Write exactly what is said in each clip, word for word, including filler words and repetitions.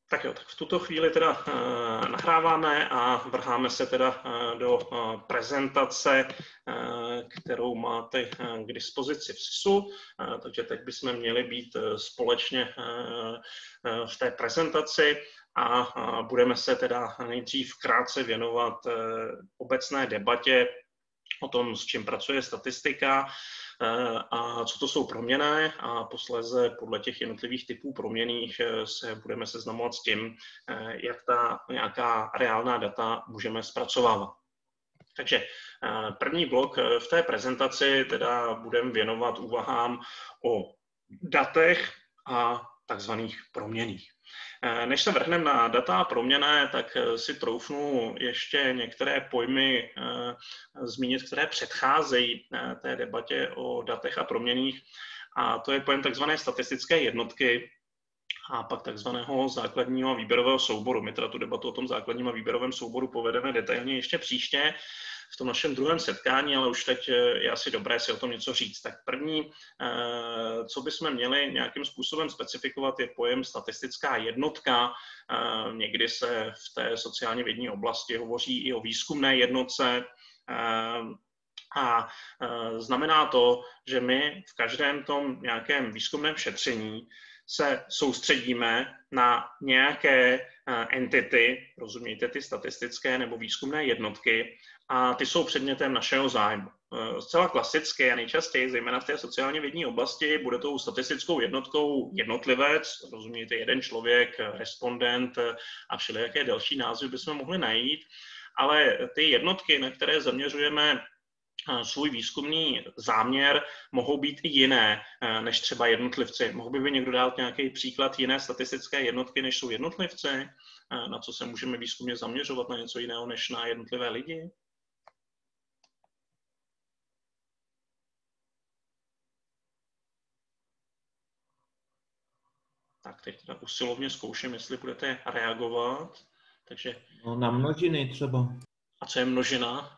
Tak jo, tak v tuto chvíli teda uh, nahráváme a vrháme se teda uh, do uh, prezentace, uh, kterou máte uh, k dispozici v SISu, uh, takže teď bychom měli být uh, společně uh, uh, v té prezentaci a uh, budeme se teda nejdřív krátce věnovat uh, obecné debatě o tom, s čím pracuje statistika, a co to jsou proměnné, a posléze podle těch jednotlivých typů proměnných se budeme seznamovat s tím, jak ta nějaká reálná data můžeme zpracovávat. Takže první blok v té prezentaci teda budeme věnovat úvahám o datech a takzvaných proměnných. Než se vrhneme na data a proměnné, tak si troufnu ještě některé pojmy zmínit, které předcházejí té debatě o datech a proměnných. A to je pojem takzvané statistické jednotky a pak takzvaného základního a výběrového souboru. My teda tu debatu o tom základním a výběrovém souboru povedeme detailně ještě příště v tom našem druhém setkání, ale už teď je asi dobré si o tom něco říct. Tak první, co bychom měli nějakým způsobem specifikovat, je pojem statistická jednotka. Někdy se v té sociálně vědní oblasti hovoří i o výzkumné jednotce. A znamená to, že my v každém tom nějakém výzkumném šetření se soustředíme na nějaké entity, rozumějte ty statistické nebo výzkumné jednotky, a ty jsou předmětem našeho zájmu. Zcela klasicky a nejčastěji, zejména v té sociálně vědní oblasti, bude tou statistickou jednotkou jednotlivec, rozumějte jeden člověk, respondent a všelijaké další názvy bychom mohli najít, ale ty jednotky, na které zaměřujeme svůj výzkumný záměr, mohou být i jiné než třeba jednotlivci. Mohl by někdo dát nějaký příklad jiné statistické jednotky, než jsou jednotlivci? Na co se můžeme výzkumně zaměřovat, na něco jiného než na jednotlivé lidi? Tak teď teda usilovně zkouším, jestli budete reagovat. Takže... No, na množiny třeba. A co je množina?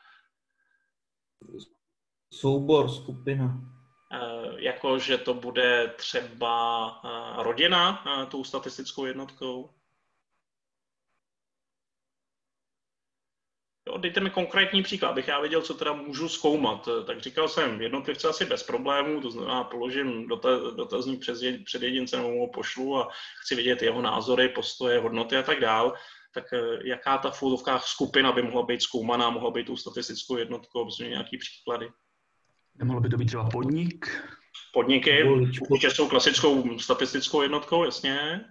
Soubor, skupina. E, jako, že to bude třeba e, rodina e, tou statistickou jednotkou? Jo, dejte mi konkrétní příklad, abych já věděl, co teda můžu zkoumat. Tak říkal jsem, jednotlivce asi bez problémů, to znamená, položím dotazník před jedincem, nebo ho pošlu a chci vědět jeho názory, postoje, hodnoty a tak dál. Tak jaká ta v úvodovkách skupina by mohla být zkoumaná, mohla být tou statistickou jednotkou, protože nějaký příklady? Nemohlo by to být třeba podnik? Podniky určitě jsou klasickou statistickou jednotkou, jasně.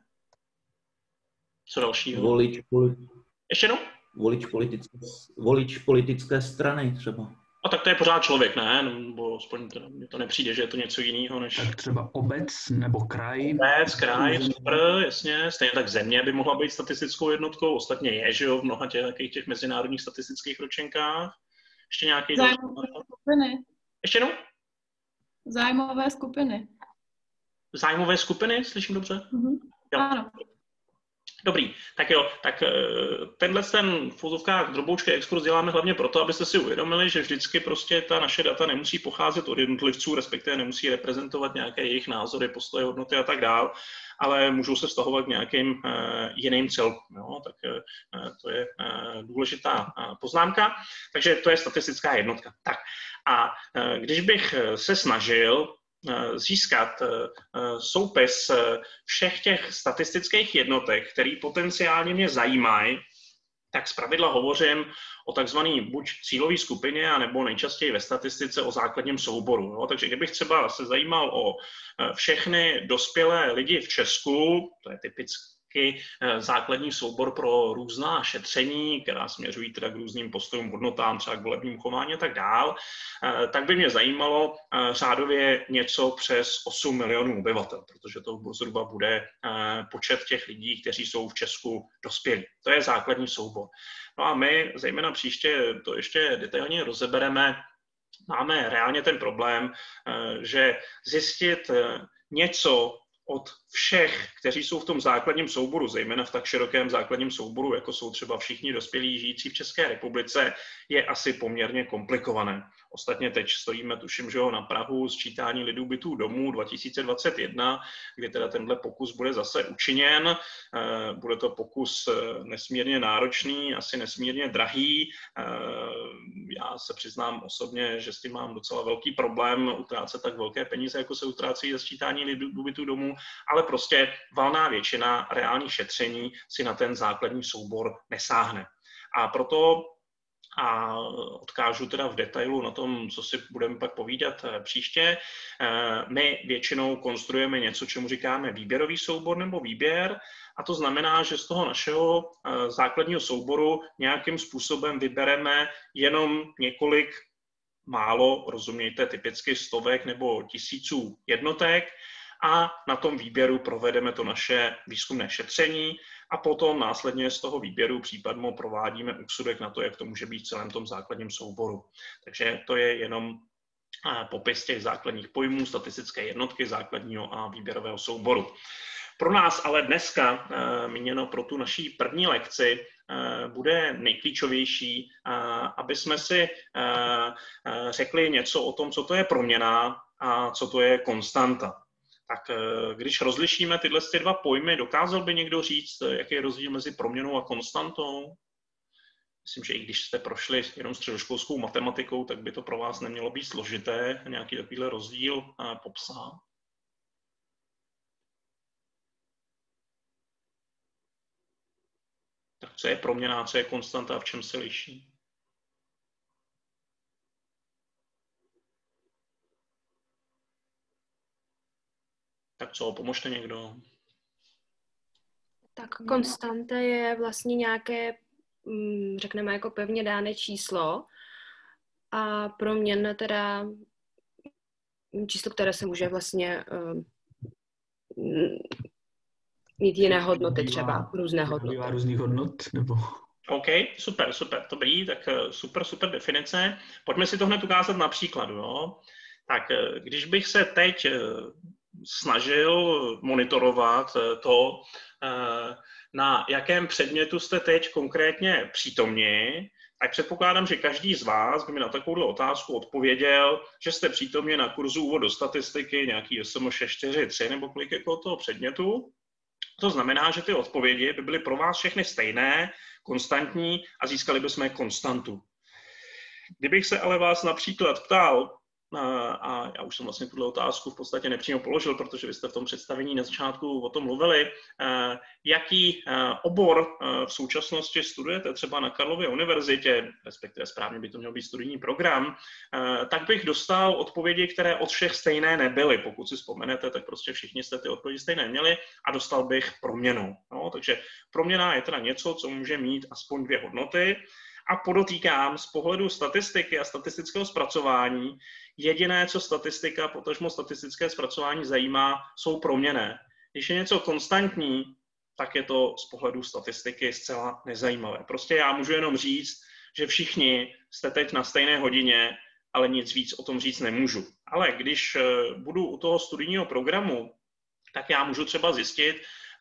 Co dalšího? Volič, volič. Ještě jednou? Volič politické, volič politické strany třeba. A tak to je pořád člověk, ne? Nebo aspoň to, mně to nepřijde, že je to něco jiného než... Tak třeba obec nebo kraj? Obec, kraj, super, jasně. Stejně tak země by mohla být statistickou jednotkou, ostatně je, že jo, v mnoha těch, těch mezinárodních statistických ročenkách. Ještě nějaký... Zájmové skupiny. Ještě jednou? Zájmové skupiny. Zájmové skupiny, slyším dobře? Mm-hmm. Ano. Dobrý, tak jo, tak tenhle ten v uvozovkách droboučký exkurs děláme hlavně proto, abyste si uvědomili, že vždycky prostě ta naše data nemusí pocházet od jednotlivců, respektive nemusí reprezentovat nějaké jejich názory, postoje, hodnoty a tak dál, ale můžou se vztahovat k nějakým uh, jiným celkům. Jo? Tak uh, to je uh, důležitá uh, poznámka. Takže to je statistická jednotka. Tak a uh, když bych se snažil získat soupis všech těch statistických jednotek, které potenciálně mě zajímají, tak zpravidla hovořím o takzvané buď cílové skupině, anebo nejčastěji ve statistice o základním souboru. Jo? Takže kdybych třeba se zajímal o všechny dospělé lidi v Česku, to je typicky základní soubor pro různá šetření, která směřují teda k různým postojům, hodnotám, třeba k volebním chování a tak dál, tak by mě zajímalo řádově něco přes osm milionů obyvatel, protože to zhruba bude počet těch lidí, kteří jsou v Česku dospělí. To je základní soubor. No a my, zejména příště, to ještě detailně rozebereme, máme reálně ten problém, že zjistit něco od všech, kteří jsou v tom základním souboru, zejména v tak širokém základním souboru, jako jsou třeba všichni dospělí žijící v České republice, je asi poměrně komplikované. Ostatně teď stojíme, tuším, že ho na prahu sčítání lidu bytů domů dva tisíce dvacet jedna, kdy teda tenhle pokus bude zase učiněn. Bude to pokus nesmírně náročný, asi nesmírně drahý. Já se přiznám osobně, že s tím mám docela velký problém utrácet tak velké peníze, jako se utrácí za sčítání lidu bytů domů, ale prostě valná většina reálných šetření si na ten základní soubor nesáhne. A proto a odkážu teda v detailu na tom, co si budeme pak povídat příště. My většinou konstruujeme něco, čemu říkáme výběrový soubor nebo výběr, a to znamená, že z toho našeho základního souboru nějakým způsobem vybereme jenom několik málo, rozumějte, typicky stovek nebo tisíců jednotek, a na tom výběru provedeme to naše výzkumné šetření a potom následně z toho výběru případně provádíme úsudek na to, jak to může být v celém tom základním souboru. Takže to je jenom popis těch základních pojmů, statistické jednotky základního a výběrového souboru. Pro nás ale dneska, míněno pro tu naší první lekci, bude nejklíčovější, aby jsme si řekli něco o tom, co to je proměnná a co to je konstanta. Tak když rozlišíme tyhle ty dva pojmy, dokázal by někdo říct, jaký je rozdíl mezi proměnou a konstantou? Myslím, že i když jste prošli jenom středoškolskou matematikou, tak by to pro vás nemělo být složité nějaký takovýhle rozdíl popsat. Tak co je proměnná, co je konstanta a v čem se liší? Tak co, pomožte někdo? Tak konstanta je vlastně nějaké, řekneme, jako pevně dané číslo a proměnna teda číslo, které se může vlastně um, mít jiné hodnoty, třeba různé hodnoty. Různých hodnot, nebo... OK, super, super, dobrý, tak super, super definice. Pojďme si to hned ukázat na příkladu, jo? Tak když bych se teď snažil monitorovat to, na jakém předmětu jste teď konkrétně přítomni, tak předpokládám, že každý z vás by mi na takovouhle otázku odpověděl, že jste přítomni na kurzu úvod do statistiky, nějaký S M šest čtyři tři nebo kolik jako toho předmětu. To znamená, že ty odpovědi by byly pro vás všechny stejné, konstantní a získali bychom konstantu. Kdybych se ale vás například ptal, a já už jsem vlastně tuhle otázku v podstatě nepřímo položil, protože vy jste v tom představení na začátku o tom mluvili, jaký obor v současnosti studujete třeba na Karlově univerzitě, respektive správně by to měl být studijní program, tak bych dostal odpovědi, které od všech stejné nebyly. Pokud si vzpomenete, tak prostě všichni jste ty odpovědi stejné měli a dostal bych proměnu. No, takže proměna je teda něco, co může mít aspoň dvě hodnoty. A podotýkám, z pohledu statistiky a statistického zpracování, jediné, co statistika, potažmo statistické zpracování zajímá, jsou proměnné. Když je něco konstantní, tak je to z pohledu statistiky zcela nezajímavé. Prostě já můžu jenom říct, že všichni jste teď na stejné hodině, ale nic víc o tom říct nemůžu. Ale když budu u toho studijního programu, tak já můžu třeba zjistit,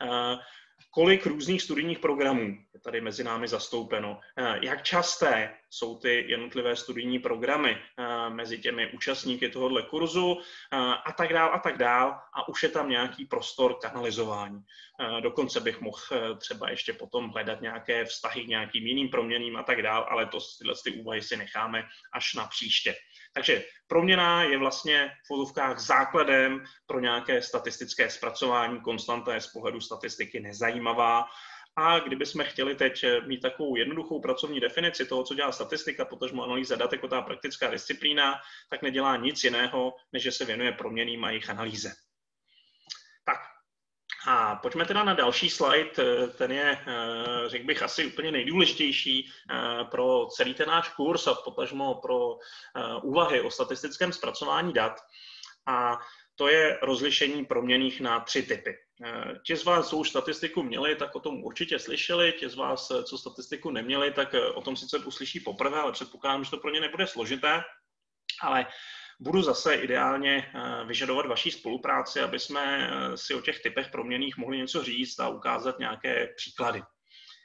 kolik různých studijních programů je tady mezi námi zastoupeno, jak časté jsou ty jednotlivé studijní programy mezi těmi účastníky tohohle kurzu a tak dál a tak dál a už je tam nějaký prostor k analyzování. Dokonce bych mohl třeba ještě potom hledat nějaké vztahy k nějakým jiným proměnným a tak dál, ale to, tyhle ty úvahy si necháme až na příště. Takže proměna je vlastně v uvozovkách základem pro nějaké statistické zpracování, konstanta je z pohledu statistiky nezajímavá. A kdybychom chtěli teď mít takovou jednoduchou pracovní definici toho, co dělá statistika, potažmo analýza dat jako ta praktická disciplína, tak nedělá nic jiného, než že se věnuje proměnným a jejich analýze. Tak a pojďme teda na další slide, ten je, řekl bych, asi úplně nejdůležitější pro celý ten náš kurz a potažmo pro úvahy o statistickém zpracování dat. A to je rozlišení proměnných na tři typy. Ti z vás, co už statistiku měli, tak o tom určitě slyšeli, ti z vás, co statistiku neměli, tak o tom sice uslyší poprvé, ale předpokládám, že to pro ně nebude složité, ale budu zase ideálně vyžadovat vaší spolupráci, aby jsme si o těch typech proměnných mohli něco říct a ukázat nějaké příklady.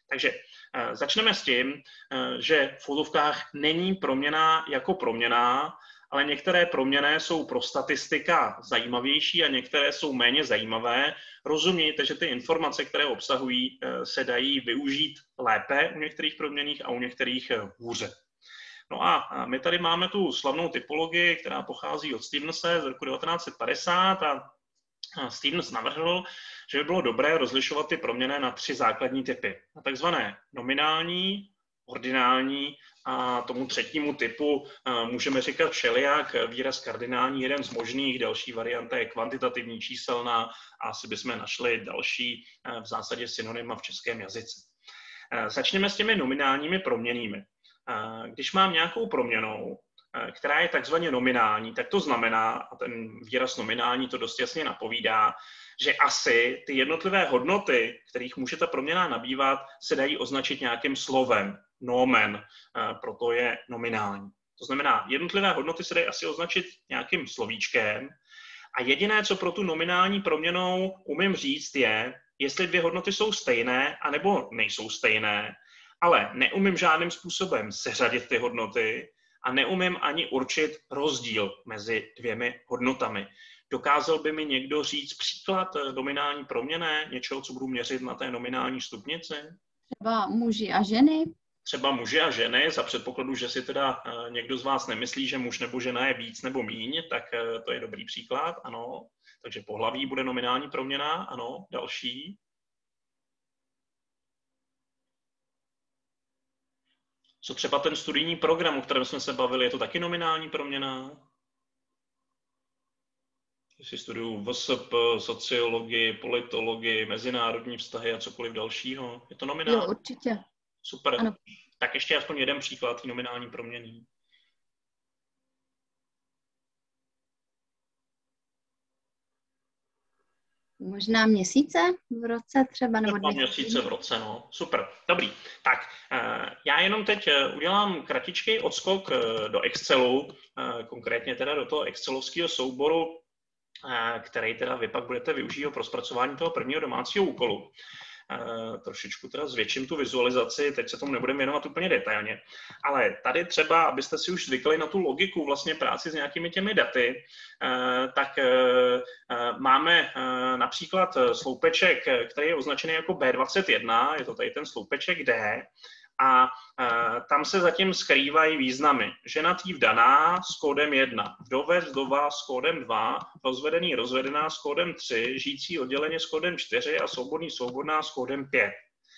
Takže začneme s tím, že v úzovkách není proměnná jako proměnná, ale některé proměnné jsou pro statistika zajímavější a některé jsou méně zajímavé. Rozumíte, že ty informace, které obsahují, se dají využít lépe u některých proměnných a u některých hůře. No a my tady máme tu slavnou typologii, která pochází od Stevense z roku devatenáct set padesát a Stevens navrhl, že by bylo dobré rozlišovat ty proměnné na tři základní typy. Na takzvané nominální, ordinální a tomu třetímu typu můžeme říkat všelijak, výraz kardinální, jeden z možných, další varianta je kvantitativní číselná a asi bychom našli další v zásadě synonyma v českém jazyce. Začněme s těmi nominálními proměnnými. Když mám nějakou proměnnou, která je takzvaně nominální, tak to znamená, a ten výraz nominální to dost jasně napovídá, že asi ty jednotlivé hodnoty, kterých může ta proměnná nabývat, se dají označit nějakým slovem, nomen, proto je nominální. To znamená, jednotlivé hodnoty se dají asi označit nějakým slovíčkem a jediné, co pro tu nominální proměnou umím říct, je, jestli dvě hodnoty jsou stejné, anebo nejsou stejné, ale neumím žádným způsobem seřadit ty hodnoty a neumím ani určit rozdíl mezi dvěmi hodnotami. Dokázal by mi někdo říct příklad nominální proměnné, něčeho, co budu měřit na té nominální stupnici? Třeba muži a ženy. Třeba muži a ženy, za předpokladu, že si teda někdo z vás nemyslí, že muž nebo žena je víc nebo míň, tak to je dobrý příklad, ano. Takže pohlaví bude nominální proměna, ano. Další. Co třeba ten studijní program, o kterém jsme se bavili, je to taky nominální proměna? Jestli studuju V S P, sociologii, politologii, mezinárodní vztahy a cokoliv dalšího, je to nominální? Jo, určitě. Super. Ano. Tak ještě aspoň jeden příklad nominální proměny. Možná měsíce v roce třeba, nebo Třeba měsíce v roce, no. Super, dobrý. Tak, já jenom teď udělám kratičký odskok do Excelu, konkrétně teda do toho excelovského souboru, který teda vy pak budete využívat pro zpracování toho prvního domácího úkolu. Uh, trošičku teda zvětším tu vizualizaci, teď se tomu nebudeme věnovat úplně detailně, ale tady třeba, abyste si už zvykli na tu logiku vlastně práci s nějakými těmi daty, uh, tak uh, máme uh, například sloupeček, který je označený jako B dvacet jedna, je to tady ten sloupeček D, a uh, tam se zatím skrývají významy. Ženatý vdaná s kódem jedna, vdovec vdova s kódem dva, rozvedený rozvedená s kódem tři, žijící odděleně s kódem čtyři a svobodný svobodná s kódem pět.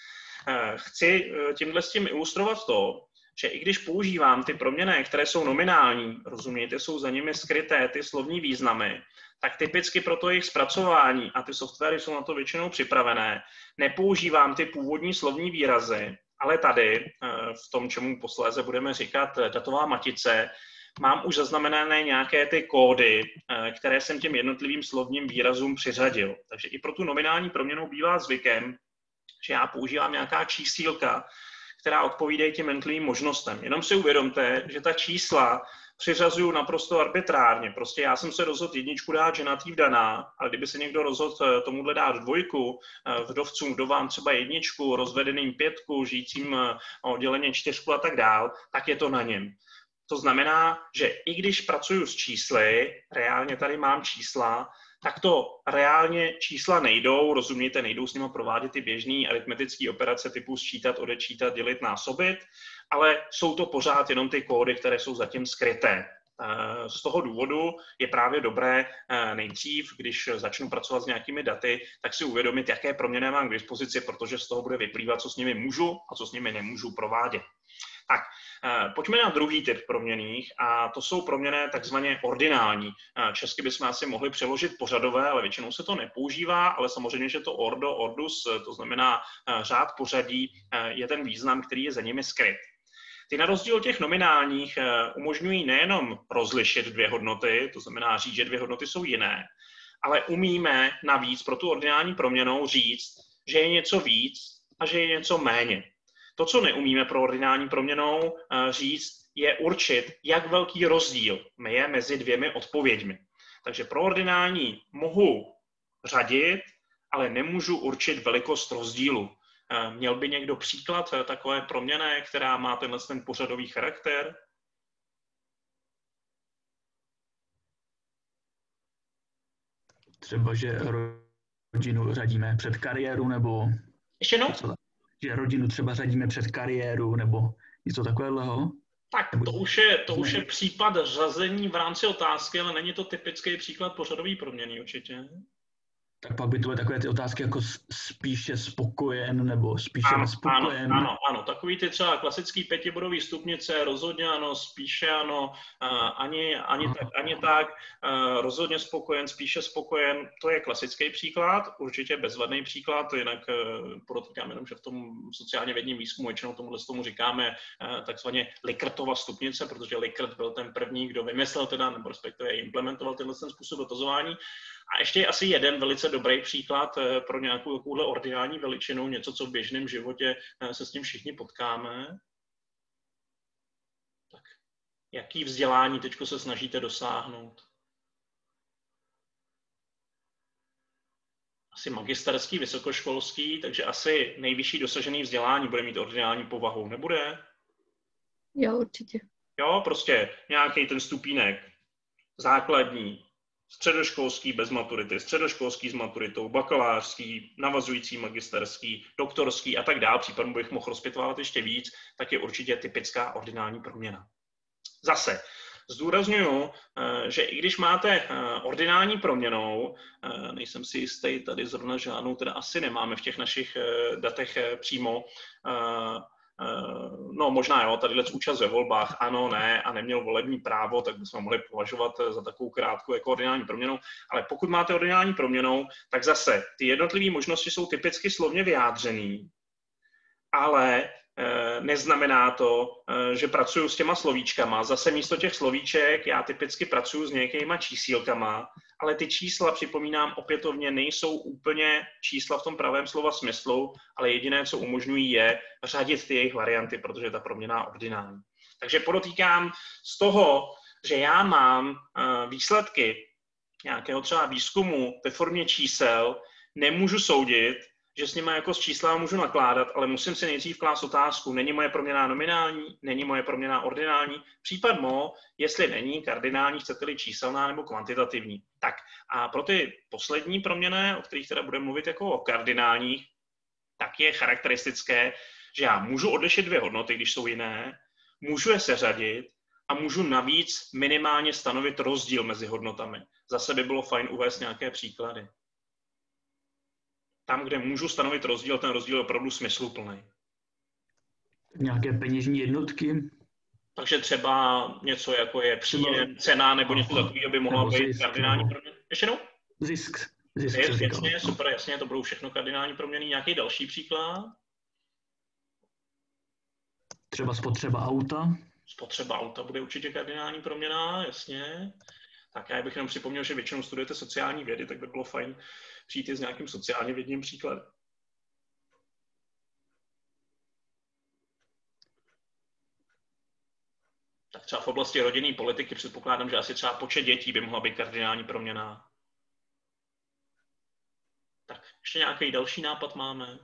Uh, chci uh, tímhle s tím ilustrovat to, že i když používám ty proměnné, které jsou nominální, rozumějte, jsou za nimi skryté ty slovní významy, tak typicky pro to jejich zpracování, a ty softwary jsou na to většinou připravené, nepoužívám ty původní slovní výrazy, ale tady, v tom, čemu posléze budeme říkat datová matice, mám už zaznamenané nějaké ty kódy, které jsem těm jednotlivým slovním výrazům přiřadil. Takže i pro tu nominální proměnu bývá zvykem, že já používám nějaká čísílka, která odpovídají těm jednotlivým možnostem. Jenom si uvědomte, že ta čísla přiřazuju naprosto arbitrárně. Prostě já jsem se rozhodl jedničku dát ženatý vdaná, ale kdyby se někdo rozhodl tomuhle dát dvojku, vdovcům, vdovám třeba jedničku, rozvedeným pětku, žijícím odděleně čtyřku a tak dál, tak je to na něm. To znamená, že i když pracuju s čísly, reálně tady mám čísla, tak to reálně čísla nejdou, rozumíte, nejdou s nimi provádět ty běžné aritmetické operace typu sčítat, odečítat, dělit, násobit, ale jsou to pořád jenom ty kódy, které jsou zatím skryté. Z toho důvodu je právě dobré nejdřív, když začnu pracovat s nějakými daty, tak si uvědomit, jaké proměny mám k dispozici, protože z toho bude vyplývat, co s nimi můžu a co s nimi nemůžu provádět. Tak, pojďme na druhý typ proměnných a to jsou proměnné takzvaně ordinální. Česky bychom asi mohli přeložit pořadové, ale většinou se to nepoužívá, ale samozřejmě, že to ordo, ordus, to znamená řád pořadí, je ten význam, který je za nimi skryt. Ty na rozdíl od těch nominálních umožňují nejenom rozlišit dvě hodnoty, to znamená říct, že dvě hodnoty jsou jiné, ale umíme navíc pro tu ordinální proměnou říct, že je něco víc a že je něco méně. To, co neumíme pro ordinální proměnou říct, je určit, jak velký rozdíl je mezi dvěmi odpověďmi. Takže pro ordinální mohu řadit, ale nemůžu určit velikost rozdílu. Měl by někdo příklad takové proměnné, která má tenhle ten pořadový charakter? Třeba, že rodinu řadíme před kariéru, nebo... Ještě jednou? Že rodinu třeba řadíme před kariéru, nebo něco takového? Tak to už, je, to už je případ řazení v rámci otázky, ale není to typický příklad pořadový proměny určitě. Tak pak by to byly takové ty otázky jako spíše spokojen nebo spíše ano, nespokojen. Ano, ano, ano, takový ty třeba klasický pětibodový stupnice, rozhodně ano, spíše ano, ani, ani, tak, ani tak, rozhodně spokojen, spíše spokojen, to je klasický příklad, určitě bezvadný příklad, jinak podotýkám jenom, že v tom sociálně vědním výzkumu většinou tomuhle tomu říkáme takzvaně Likkertova stupnice, protože Likert byl ten první, kdo vymyslel teda, nebo respektive implementoval tenhle ten způsob dotazování. A ještě je asi jeden velice dobrý příklad pro nějakou takovouhle ordinální veličinu, něco, co v běžném životě se s tím všichni potkáme. Tak, jaký vzdělání teď se snažíte dosáhnout? Asi magisterský, vysokoškolský, takže asi nejvyšší dosažený vzdělání bude mít ordinální povahu, nebude? Jo, určitě. Jo, prostě nějaký ten stupínek základní, středoškolský bez maturity, středoškolský s maturitou, bakalářský, navazující magisterský, doktorský a tak dále, případně bych mohl rozpitvávat ještě víc, tak je určitě typická ordinální proměna. Zase zdůrazňuju, že i když máte ordinální proměnou, nejsem si jistý, tady zrovna žádnou, teda asi nemáme v těch našich datech přímo, no možná jo, tadyhle účast ve volbách, ano, ne, a neměl volební právo, tak bychom mohli považovat za takovou krátkou jako ordinální proměnou, ale pokud máte ordinální proměnou, tak zase ty jednotlivé možnosti jsou typicky slovně vyjádřený, ale neznamená to, že pracuju s těma slovíčkama. Zase místo těch slovíček já typicky pracuju s nějakýma čísílkama, ale ty čísla, připomínám opětovně, nejsou úplně čísla v tom pravém slova smyslu, ale jediné, co umožňují, je řadit ty jejich varianty, protože je ta proměna ordinální. Takže podotýkám z toho, že já mám výsledky nějakého třeba výzkumu ve formě čísel, nemůžu soudit, že s nimi jako s číslami můžu nakládat, ale musím si nejdřív klást otázku, není moje proměna nominální, není moje proměna ordinální, případmo, jestli není kardinální, chcete-li číselná nebo kvantitativní. Tak a pro ty poslední proměny, o kterých teda budeme mluvit jako o kardinálních, tak je charakteristické, že já můžu odlišit dvě hodnoty, když jsou jiné, můžu je seřadit a můžu navíc minimálně stanovit rozdíl mezi hodnotami. Zase by bylo fajn uvést nějaké příklady. Tam, kde můžu stanovit rozdíl, ten rozdíl je opravdu smysluplný. Nějaké peněžní jednotky? Takže třeba něco, jako je příjem, cena, nebo něco takového by mohla být zisk, kardinální nebo... proměny. Ještě jednou? Zisk. Zisk je, jasně, super, jasně, to budou všechno kardinální proměny. Nějaký další příklad? Třeba spotřeba auta? Spotřeba auta bude určitě kardinální proměna, jasně. Tak já bych jenom připomněl, že většinou studujete sociální vědy, tak by bylo fajn přijít s nějakým sociálně vědním příkladem. Tak třeba v oblasti rodinné politiky předpokládám, že asi třeba počet dětí by mohla být kardinální proměna. Tak ještě nějaký další nápad máme?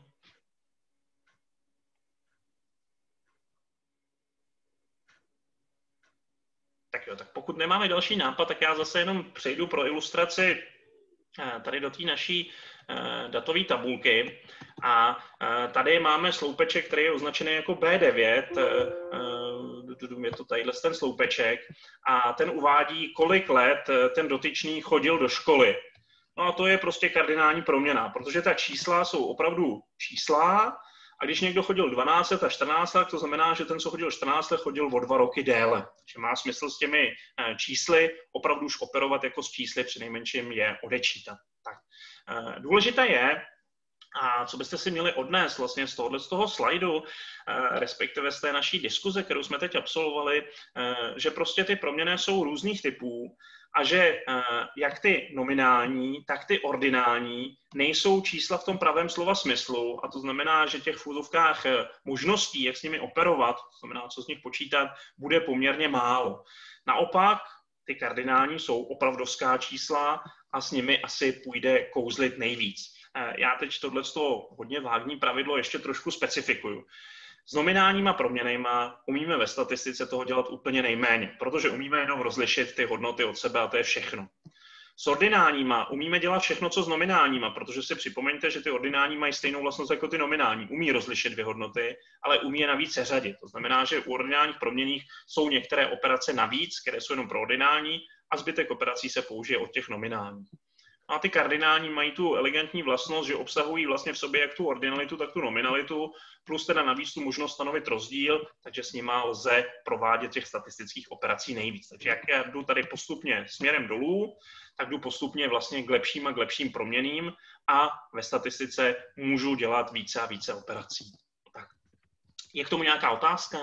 Tak jo, tak pokud nemáme další nápad, tak já zase jenom přejdu pro ilustraci tady do té naší datové tabulky. A tady máme sloupeček, který je označený jako bé devět. Je to tadyhle ten sloupeček. A ten uvádí, kolik let ten dotyčný chodil do školy. No a to je prostě kardinální proměna, protože ta čísla jsou opravdu čísla. A když někdo chodil dvanáct let a čtrnáct let, to znamená, že ten, co chodil čtrnáct let, chodil o dva roky déle. Takže má smysl s těmi čísly opravdu už operovat jako s čísly, přinejmenším je odečítat. Tak. Důležité je, a co byste si měli odnést vlastně z tohohle z toho slajdu, respektive z té naší diskuze, kterou jsme teď absolvovali, že prostě ty proměny jsou různých typů a že jak ty nominální, tak ty ordinální nejsou čísla v tom pravém slova smyslu, a to znamená, že těch v úzovkách možností, jak s nimi operovat, to znamená, co z nich počítat, bude poměrně málo. Naopak, ty kardinální jsou opravdovská čísla a s nimi asi půjde kouzlit nejvíc. já teď tohleto hodně vágní pravidlo ještě trošku specifikuju. S nominálníma proměnejma umíme ve statistice toho dělat úplně nejméně, protože umíme jenom rozlišit ty hodnoty od sebe a to je všechno. S ordinálníma umíme dělat všechno, co s nominálníma, protože si připomeňte, že ty ordinální mají stejnou vlastnost jako ty nominální. Umí rozlišit dvě hodnoty, ale umí je navíc seřadit. To znamená, že u ordinálních proměnných jsou některé operace navíc, které jsou jenom pro ordinální, a zbytek operací se použije od těch nominálních. A ty kardinální mají tu elegantní vlastnost, že obsahují vlastně v sobě jak tu ordinalitu, tak tu nominalitu, plus teda navíc tu možnost stanovit rozdíl, takže s nima lze provádět těch statistických operací nejvíc. Takže jak já jdu tady postupně směrem dolů, tak jdu postupně vlastně k lepším a k lepším proměnným a ve statistice můžu dělat více a více operací. Tak. Je k tomu nějaká otázka?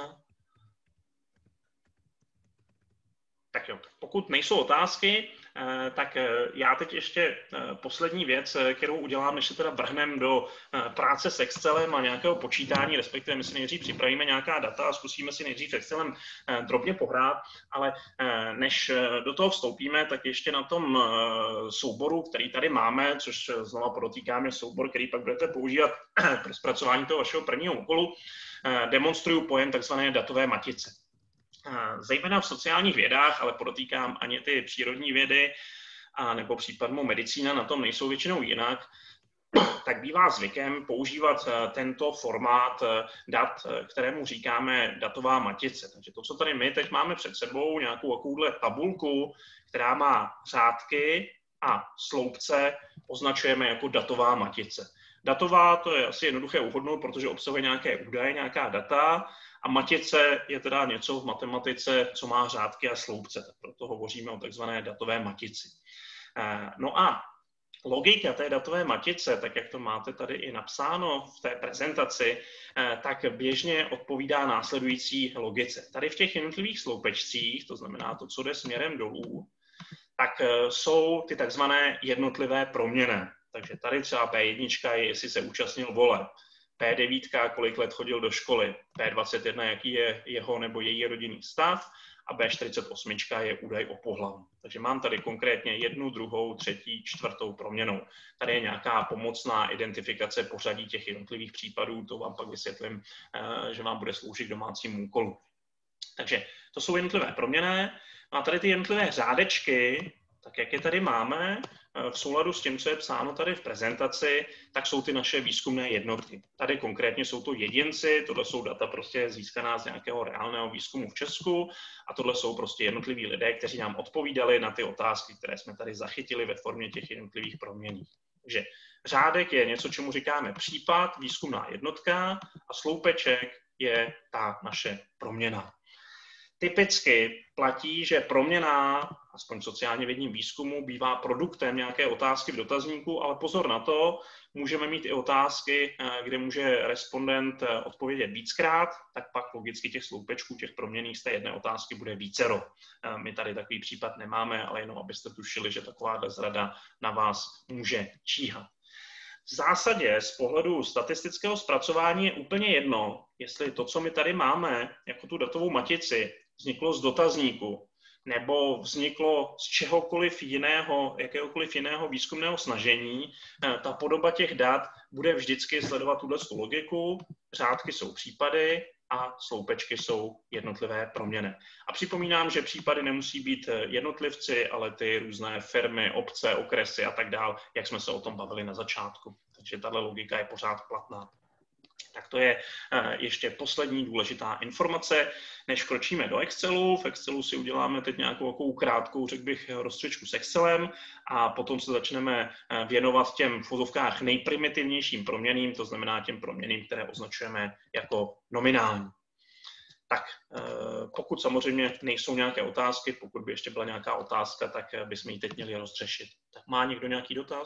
Tak jo, pokud nejsou otázky, tak já teď ještě poslední věc, kterou udělám, než se teda vrhneme do práce s Excelem a nějakého počítání, respektive my si nejdřív připravíme nějaká data a zkusíme si nejdřív s Excelem drobně pohrát, ale než do toho vstoupíme, tak ještě na tom souboru, který tady máme, což znova podotýkám, je soubor, který pak budete používat pro zpracování toho vašeho prvního úkolu, demonstruju pojem takzvané datové matice. Zejména v sociálních vědách, ale podotýkám ani ty přírodní vědy a nebo případnou medicína na tom nejsou většinou jinak, tak bývá zvykem používat tento formát dat, kterému říkáme datová matice. Takže to, co tady my teď máme před sebou, nějakou takovouhle tabulku, která má řádky a sloupce, označujeme jako datová matice. Datová, to je asi jednoduché uhodnout, protože obsahuje nějaké údaje, nějaká data, a matice je teda něco v matematice, co má řádky a sloupce, tak proto hovoříme o takzvané datové matici. No a logika té datové matice, tak jak to máte tady i napsáno v té prezentaci, tak běžně odpovídá následující logice. Tady v těch jednotlivých sloupečcích, to znamená to, co jde směrem dolů, tak jsou ty takzvané jednotlivé proměnné. Takže tady třeba P jedna je, jestli se účastnil voleb, P devět, kolik let chodil do školy, P dvacet jedna, jaký je jeho nebo její rodinný stav, a B čtyřicet osm je údaj o pohlaví. Takže mám tady konkrétně jednu, druhou, třetí, čtvrtou proměnou. Tady je nějaká pomocná identifikace pořadí těch jednotlivých případů, to vám pak vysvětlím, že vám bude sloužit k domácímu úkolu. Takže to jsou jednotlivé proměnné. A tady ty jednotlivé řádečky, tak jak je tady máme, v souladu s tím, co je psáno tady v prezentaci, tak jsou ty naše výzkumné jednotky. Tady konkrétně jsou to jedinci, tohle jsou data prostě získaná z nějakého reálného výzkumu v Česku a tohle jsou prostě jednotliví lidé, kteří nám odpovídali na ty otázky, které jsme tady zachytili ve formě těch jednotlivých proměnných. Takže řádek je něco, čemu říkáme případ, výzkumná jednotka, a sloupeček je ta naše proměna. Typicky platí, že proměna, aspoň v sociálně vědním výzkumu, bývá produktem nějaké otázky v dotazníku, ale pozor na to, můžeme mít i otázky, kde může respondent odpovědět víckrát, tak pak logicky těch sloupečků, těch proměnných z té jedné otázky bude vícero. My tady takový případ nemáme, ale jenom abyste tušili, že takováhle zrada na vás může číhat. V zásadě z pohledu statistického zpracování je úplně jedno, jestli to, co my tady máme, jako tu datovou matici, vzniklo z dotazníku, nebo vzniklo z čehokoliv jiného, jakéhokoliv jiného výzkumného snažení. Ta podoba těch dat bude vždycky sledovat tuhle logiku, řádky jsou případy a sloupečky jsou jednotlivé proměny. A připomínám, že případy nemusí být jednotlivci, ale ty různé firmy, obce, okresy a tak dále, jak jsme se o tom bavili na začátku. Takže tahle logika je pořád platná. Tak to je ještě poslední důležitá informace, než kročíme do Excelu. V Excelu si uděláme teď nějakou takovou krátkou, řekl bych, rozstřečku s Excelem a potom se začneme věnovat těm v vozovkách nejprimitivnějším proměnným, to znamená těm proměnným, které označujeme jako nominální. Tak pokud samozřejmě nejsou nějaké otázky, pokud by ještě byla nějaká otázka, tak bychom ji teď měli rozřešit. Tak má někdo nějaký dotaz?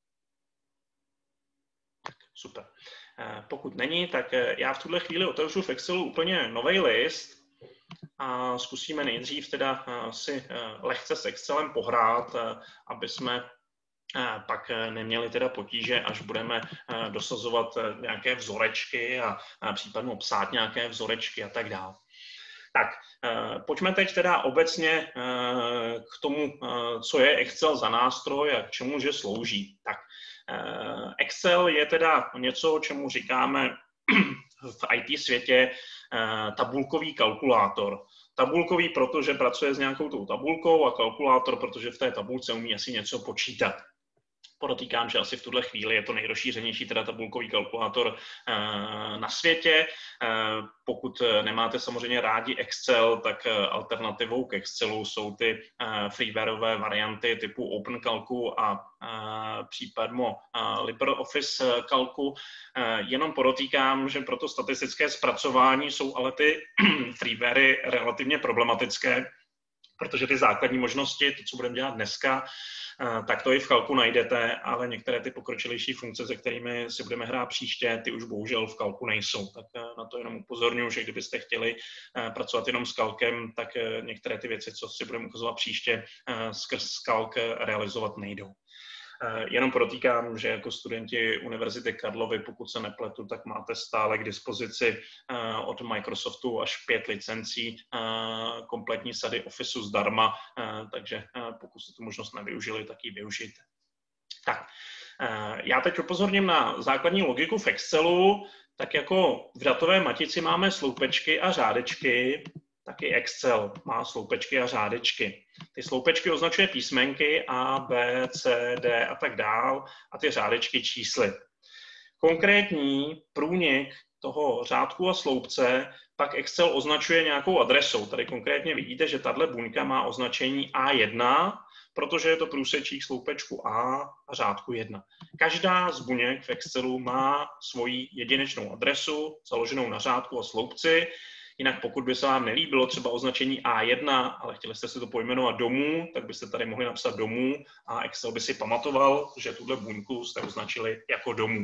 Tak, super. Pokud není, tak já v tuhle chvíli otevřu v Excelu úplně nový list a zkusíme nejdřív teda si lehce s Excelem pohrát, aby jsme pak neměli teda potíže, až budeme dosazovat nějaké vzorečky a případně psát nějaké vzorečky a tak dále. Tak, pojďme teď teda obecně k tomu, co je Excel za nástroj a k čemu že slouží. Tak, Excel je teda něco, čemu říkáme v í té světě tabulkový kalkulátor. Tabulkový, protože pracuje s nějakou tou tabulkou, a kalkulátor, protože v té tabulce umí asi něco počítat. Podotýkám, že asi v tuhle chvíli je to nejrozšířenější teda tabulkový kalkulátor na světě. Pokud nemáte samozřejmě rádi Excel, tak alternativou k Excelu jsou ty freewareové varianty typu OpenCalcu a případmo LibreOffice Calcu. Jenom podotýkám, že pro to statistické zpracování jsou ale ty freewary relativně problematické, protože ty základní možnosti, to, co budeme dělat dneska, tak to i v Calcu najdete, ale některé ty pokročilejší funkce, se kterými si budeme hrát příště, ty už bohužel v Calcu nejsou. Tak na to jenom upozorňuji, že kdybyste chtěli pracovat jenom s Calcem, tak některé ty věci, co si budeme ukazovat příště, skrz Calc realizovat nejdou. Jenom protýkám, že jako studenti Univerzity Karlovy, pokud se nepletu, tak máte stále k dispozici od Microsoftu až pět licencí kompletní sady Officeu zdarma, takže pokud jste tu možnost nevyužili, tak ji využijte. Tak, já teď upozorním na základní logiku v Excelu. Tak jako v datové matici máme sloupečky a řádečky, taky Excel má sloupečky a řádečky. Ty sloupečky označuje písmenky A, B, C, D a tak dál a ty řádečky čísly. Konkrétní průnik toho řádku a sloupce pak Excel označuje nějakou adresou. Tady konkrétně vidíte, že tahle buňka má označení A jedna, protože je to průsečík sloupečku A a řádku jedna. Každá z buněk v Excelu má svoji jedinečnou adresu, založenou na řádku a sloupci. Jinak pokud by se vám nelíbilo třeba označení A jedna, ale chtěli jste si to pojmenovat domů, tak byste tady mohli napsat domů a Excel by si pamatoval, že tuhle buňku jste označili jako domů.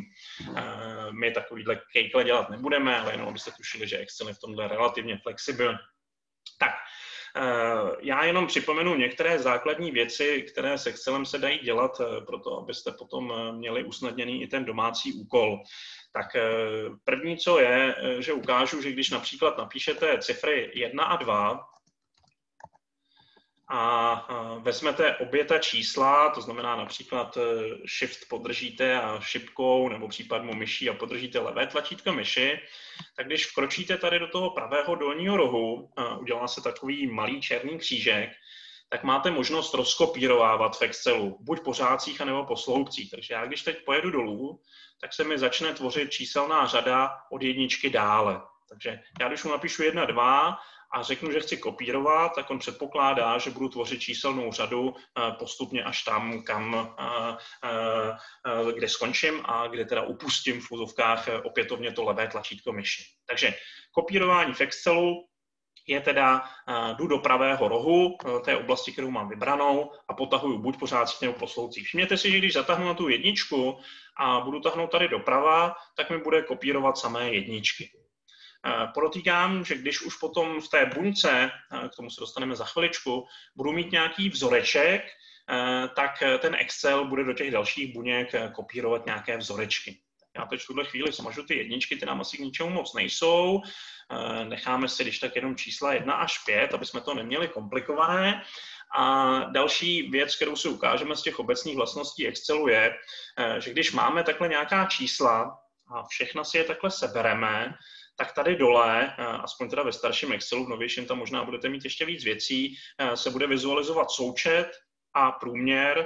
My takovýhle kejkle dělat nebudeme, ale jenom abyste tušili, že Excel je v tomhle relativně flexibilní. Tak, já jenom připomenu některé základní věci, které s Excelem se dají dělat, proto abyste potom měli usnadněný i ten domácí úkol. Tak první, co je, že ukážu, že když například napíšete cifry jedna a dva a vezmete obě ta čísla, to znamená například shift podržíte a šipkou nebo případně myší a podržíte levé tlačítko myši, tak když vkročíte tady do toho pravého dolního rohu, udělá se takový malý černý křížek, tak máte možnost rozkopírovávat v Excelu, buď po řádcích, anebo po sloupcích. Takže já když teď pojedu dolů, tak se mi začne tvořit číselná řada od jedničky dále. Takže já když mu napíšu jedna, dva a řeknu, že chci kopírovat, tak on předpokládá, že budu tvořit číselnou řadu postupně až tam, kam, kde skončím a kde teda upustím v úzovkách opětovně to levé tlačítko myši. Takže kopírování v Excelu je teda, jdu do pravého rohu té oblasti, kterou mám vybranou a potahuju buď po řádcích nebo po sloupcích. Všimněte si, že když zatáhnu na tu jedničku a budu tahnout tady doprava, tak mi bude kopírovat samé jedničky. Podotýkám, že když už potom v té buňce, k tomu se dostaneme za chviličku, budu mít nějaký vzoreček, tak ten Excel bude do těch dalších buněk kopírovat nějaké vzorečky. Já teď v tuhle chvíli smažu ty jedničky, ty nám asi k ničemu moc nejsou. Necháme si když tak jenom čísla jedna až pět, aby jsme to neměli komplikované. A další věc, kterou si ukážeme z těch obecných vlastností Excelu je, že když máme takhle nějaká čísla a všechna si je takhle sebereme, tak tady dole, aspoň teda ve starším Excelu, v novějším tam možná budete mít ještě víc věcí, se bude vizualizovat součet a průměr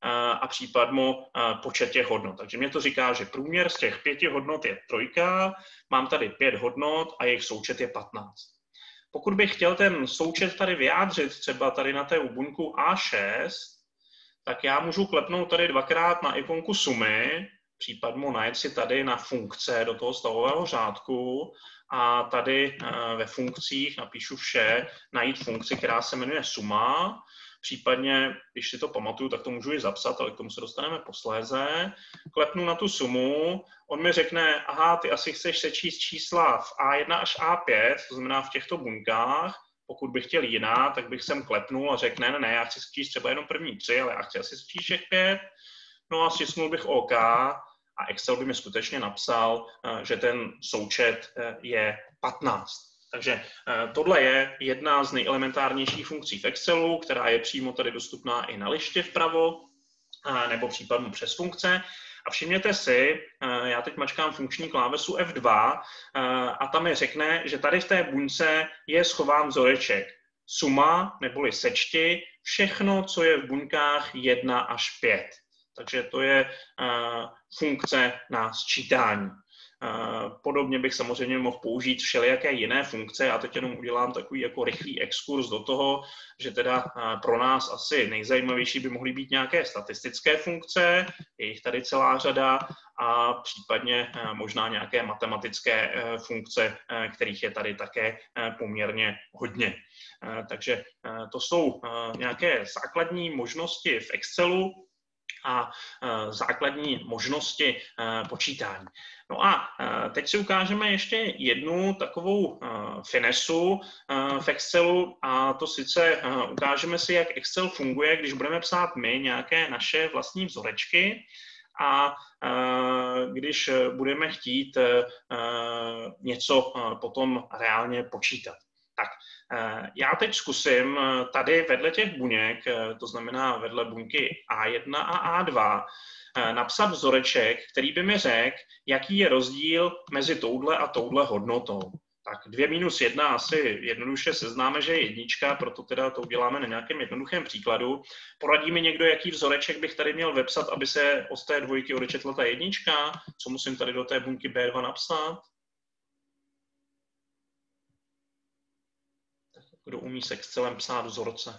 a případmo počet těch hodnot. Takže mě to říká, že průměr z těch pěti hodnot je trojka, mám tady pět hodnot a jejich součet je patnáct. Pokud bych chtěl ten součet tady vyjádřit, třeba tady na té buňku A šest, tak já můžu klepnout tady dvakrát na ikonku sumy, případmo najít si tady na funkce do toho stavového řádku a tady ve funkcích napíšu vše, najít funkci, která se jmenuje suma. Případně, když si to pamatuju, tak to můžu i zapsat, ale k tomu se dostaneme posléze. Klepnu na tu sumu, on mi řekne, aha, ty asi chceš sečíst čísla v A jedna až A pět, to znamená v těchto buňkách. Pokud bych chtěl jiná, tak bych sem klepnul a řekl, ne, ne, ne, já chci sečíst třeba jenom první tři, ale já chci asi sečíst všech pět. No a stisnul bych OK a Excel by mi skutečně napsal, že ten součet je patnáct. Takže tohle je jedna z nejelementárnějších funkcí v Excelu, která je přímo tady dostupná i na liště vpravo, nebo případně přes funkce. A všimněte si, já teď mačkám funkční klávesu F dva a tam mi řekne, že tady v té buňce je schován vzoreček. Suma neboli sečti, všechno, co je v buňkách jedna až pět. Takže to je funkce na sčítání. Podobně bych samozřejmě mohl použít všelijaké jiné funkce. Já teď jenom udělám takový jako rychlý exkurs do toho, že teda pro nás asi nejzajímavější by mohly být nějaké statistické funkce, je jich tady celá řada, a případně možná nějaké matematické funkce, kterých je tady také poměrně hodně. Takže to jsou nějaké základní možnosti v Excelu a základní možnosti počítání. No a teď si ukážeme ještě jednu takovou finesu v Excelu, a to sice ukážeme si, jak Excel funguje, když budeme psát my nějaké naše vlastní vzorečky a když budeme chtít něco potom reálně počítat. Tak, já teď zkusím tady vedle těch buněk, to znamená vedle buňky A jedna a A dva, napsat vzoreček, který by mi řekl, jaký je rozdíl mezi touhle a touhle hodnotou. Tak dvě minus jedna asi jednoduše seznáme, že je jednička, proto teda to uděláme na nějakém jednoduchém příkladu. Poradí mi někdo, jaký vzoreček bych tady měl vepsat, aby se od té dvojky odečetla ta jednička? Co musím tady do té buňky B dva napsat? Kdo umí s Excelem psát vzorce?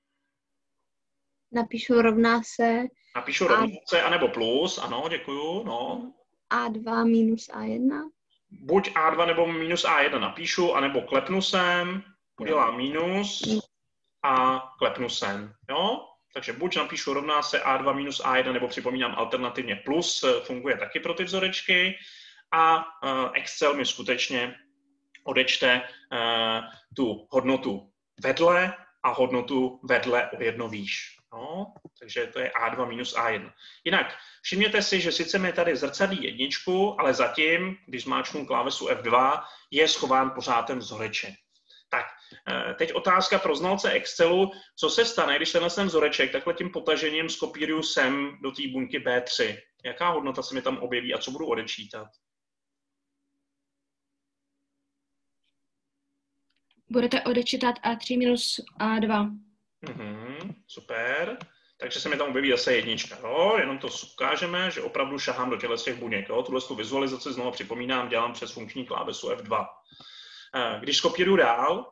Napíšu rovná se. Napíšu rovná se, anebo plus, ano, děkuju, no. A dva minus A jedna. Buď A dva nebo minus A jedna napíšu, anebo klepnu sem, udělám minus a klepnu sem, jo? Takže buď napíšu rovná se A dva minus A jedna, nebo připomínám alternativně plus, funguje taky pro ty vzorečky, a Excel mi skutečně odečte uh, tu hodnotu vedle a hodnotu vedle o jedno výš. No, takže to je A dva minus A jedna. Jinak všimněte si, že sice mi tady zrcadlí jedničku, ale zatím, když zmáčknu klávesu F dva, je schován pořád ten vzoreček. Tak, uh, teď otázka pro znalce Excelu, co se stane, když tenhle ten vzoreček takhle tím potažením skopíruju sem do té buňky B tři. Jaká hodnota se mi tam objeví a co budu odečítat? Budete odečítat A tři minus A dva. Mm-hmm, super. Takže se mi tam objeví zase jednička. Jo? Jenom to ukážeme, že opravdu šahám do těchto těch buněk. Jo? Tuhle vizualizaci znovu připomínám, dělám přes funkční klávesu F dva. Když skopíruju dál,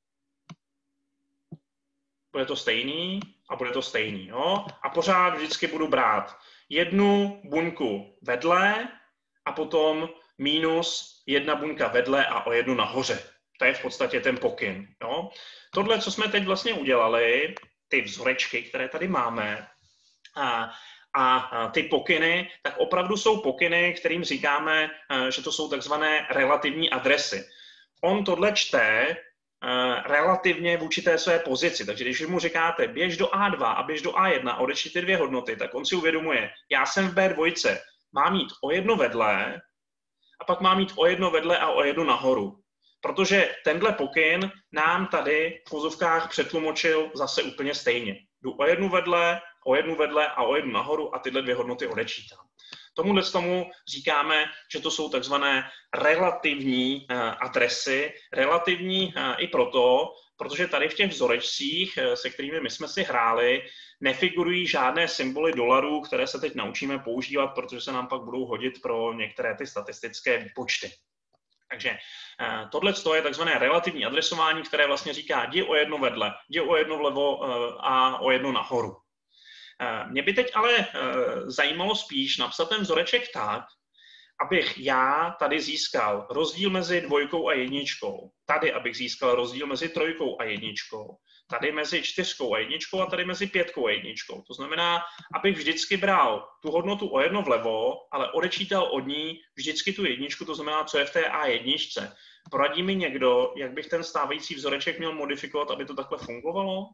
bude to stejný a bude to stejný. Jo? A pořád vždycky budu brát jednu buňku vedle a potom minus jedna buňka vedle a o jednu nahoře. To je v podstatě ten pokyn. Jo? Tohle, co jsme teď vlastně udělali, ty vzorečky, které tady máme, a, a ty pokyny, tak opravdu jsou pokyny, kterým říkáme, že to jsou takzvané relativní adresy. On tohle čte relativně vůči té své pozici. Takže když mu říkáte, běž do A dva a běž do A jedna a odečti ty dvě hodnoty, tak on si uvědomuje, já jsem v B dva, mám jít o jedno vedle a pak mám jít o jedno vedle a o jednu nahoru. Protože tenhle pokyn nám tady v vozovkách přetlumočil zase úplně stejně. Jdu o jednu vedle, o jednu vedle a o jednu nahoru a tyhle dvě hodnoty odečítám. Tomuhle tomu říkáme, že to jsou takzvané relativní adresy. Relativní i proto, protože tady v těch vzorečcích, se kterými my jsme si hráli, nefigurují žádné symboly dolarů, které se teď naučíme používat, protože se nám pak budou hodit pro některé ty statistické výpočty. Takže tohle je takzvané relativní adresování, které vlastně říká, jdi o jedno vedle, jdi o jedno vlevo a o jedno nahoru. Mě by teď ale zajímalo spíš napsat ten vzoreček tak, abych já tady získal rozdíl mezi dvojkou a jedničkou, tady abych získal rozdíl mezi trojkou a jedničkou, tady mezi čtyřkou a jedničkou a tady mezi pětkou a jedničkou. To znamená, abych vždycky bral tu hodnotu o jedno vlevo, ale odečítal od ní vždycky tu jedničku, to znamená, co je v té A jedna. Poradí mi někdo, jak bych ten stávající vzoreček měl modifikovat, aby to takhle fungovalo?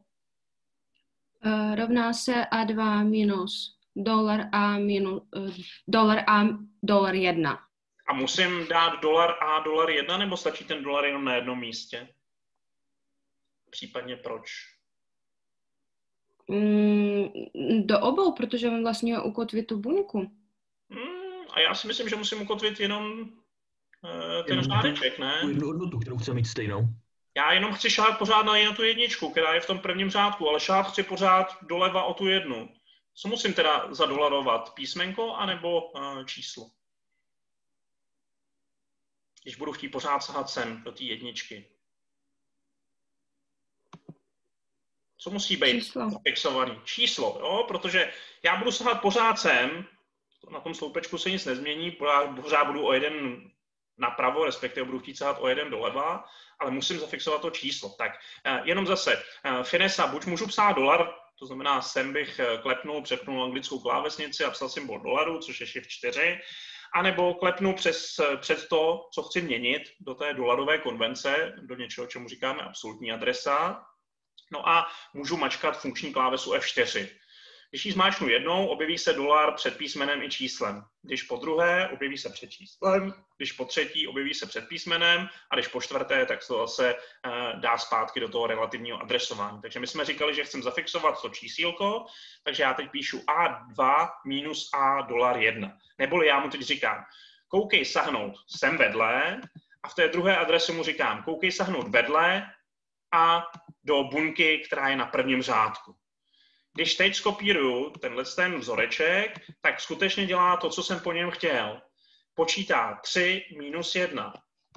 Uh, rovná se A dva minus dolar A minus uh, dolar A dolar jedna. A musím dát dolar A dolar jedna, nebo stačí ten dolar jenom na jednom místě? Případně proč? Mm, do obou, protože on vlastně ukotví tu buňku. a já si myslím, že musím ukotvit jenom uh, ten Jenom řádeček, ne? Tu jednu hodnotu, kterou chce mít stejnou. Já jenom chci šáhat pořád na, na tu jedničku, která je v tom prvním řádku, ale šáhat chci pořád doleva o tu jednu. Co musím teda zadolarovat? Písmenko anebo uh, číslo? Když budu chtít pořád sahat sem do té jedničky. Co musí být Číslo. fixovaný? Číslo, jo? Protože já budu sahat pořád sem, na tom sloupečku se nic nezmění, pořád budu o jeden napravo, respektive budu chtít sahat o jeden doleva, ale musím zafixovat to číslo. Tak jenom zase, finesa, buď můžu psát dolar, to znamená, sem bych klepnul, přepnul anglickou klávesnici a psal symbol dolaru, což je shift čtyři, anebo klepnu přes, před to, co chci měnit do té dolarové konvence, do něčeho, čemu říkáme absolutní adresa. No a můžu mačkat funkční klávesu F čtyři. Když ji zmáčknu jednou, objeví se dolar před písmenem i číslem. Když po druhé, objeví se před číslem. Když po třetí, objeví se před písmenem. A když po čtvrté, tak se to zase uh, dá zpátky do toho relativního adresování. Takže my jsme říkali, že chceme zafixovat to čísílko, takže já teď píšu A dva minus A dolar jedna. Neboli já mu teď říkám, koukej sahnout sem vedle a v té druhé adrese mu říkám, koukej sahnout vedle a do buňky, která je na prvním řádku. Když teď skopíruju tenhle ten vzoreček, tak skutečně dělá to, co jsem po něm chtěl. Počítá tři minus jedna,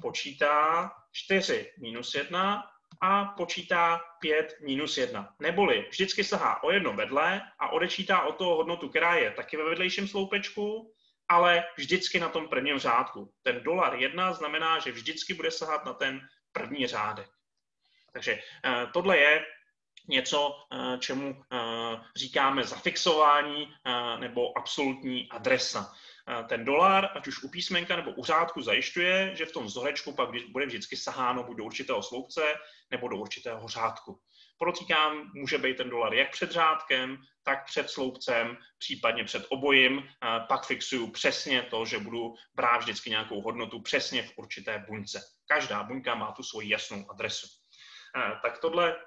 počítá čtyři minus jedna a počítá pět minus jedna. Neboli vždycky sahá o jedno vedle a odečítá od toho hodnotu, která je taky ve vedlejším sloupečku, ale vždycky na tom prvním řádku. Ten dolar jedna znamená, že vždycky bude sahat na ten první řádek. Takže tohle je něco, čemu říkáme zafixování nebo absolutní adresa. Ten dolar, ať už u písmenka nebo u řádku, zajišťuje, že v tom vzorečku pak bude vždycky saháno buď do určitého sloupce nebo do určitého řádku. Podotýkám, může být ten dolar jak před řádkem, tak před sloupcem, případně před obojím. Pak fixuju přesně to, že budu brát vždycky nějakou hodnotu přesně v určité buňce. Každá buňka má tu svoji jasnou adresu. Tak tohle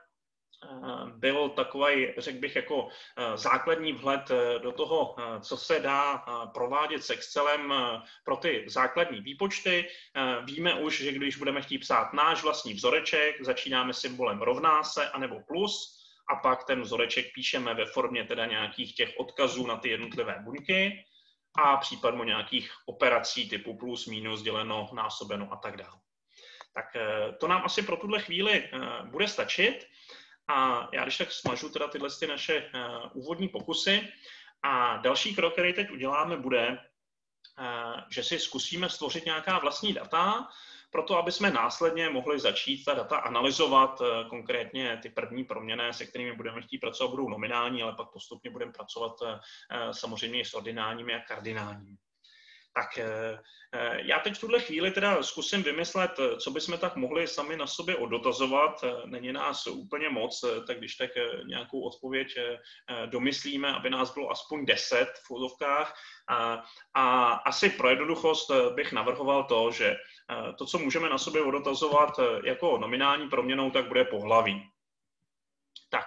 byl takový, řekl bych, jako základní vhled do toho, co se dá provádět s Excelem pro ty základní výpočty. Víme už, že když budeme chtít psát náš vlastní vzoreček, začínáme symbolem rovná se anebo plus a pak ten vzoreček píšeme ve formě teda nějakých těch odkazů na ty jednotlivé buňky a případně nějakých operací typu plus, minus, děleno, násobeno a tak dále. Tak to nám asi pro tuhle chvíli bude stačit. A já když tak smažu teda tyhle ty naše uh, úvodní pokusy a další krok, který teď uděláme, bude, uh, že si zkusíme stvořit nějaká vlastní data, proto aby jsme následně mohli začít ta data analyzovat, uh, konkrétně ty první proměnné, se kterými budeme chtít pracovat, budou nominální, ale pak postupně budeme pracovat uh, samozřejmě i s ordinálními a kardinálními. Tak já teď v tuhle chvíli teda zkusím vymyslet, co bychom tak mohli sami na sobě oddotazovat. Není nás úplně moc, tak když tak nějakou odpověď domyslíme, aby nás bylo aspoň deset v fotovkách. A, a asi pro jednoduchost bych navrhoval to, že to, co můžeme na sobě oddotazovat jako nominální proměnou, tak bude pohlaví. Tak.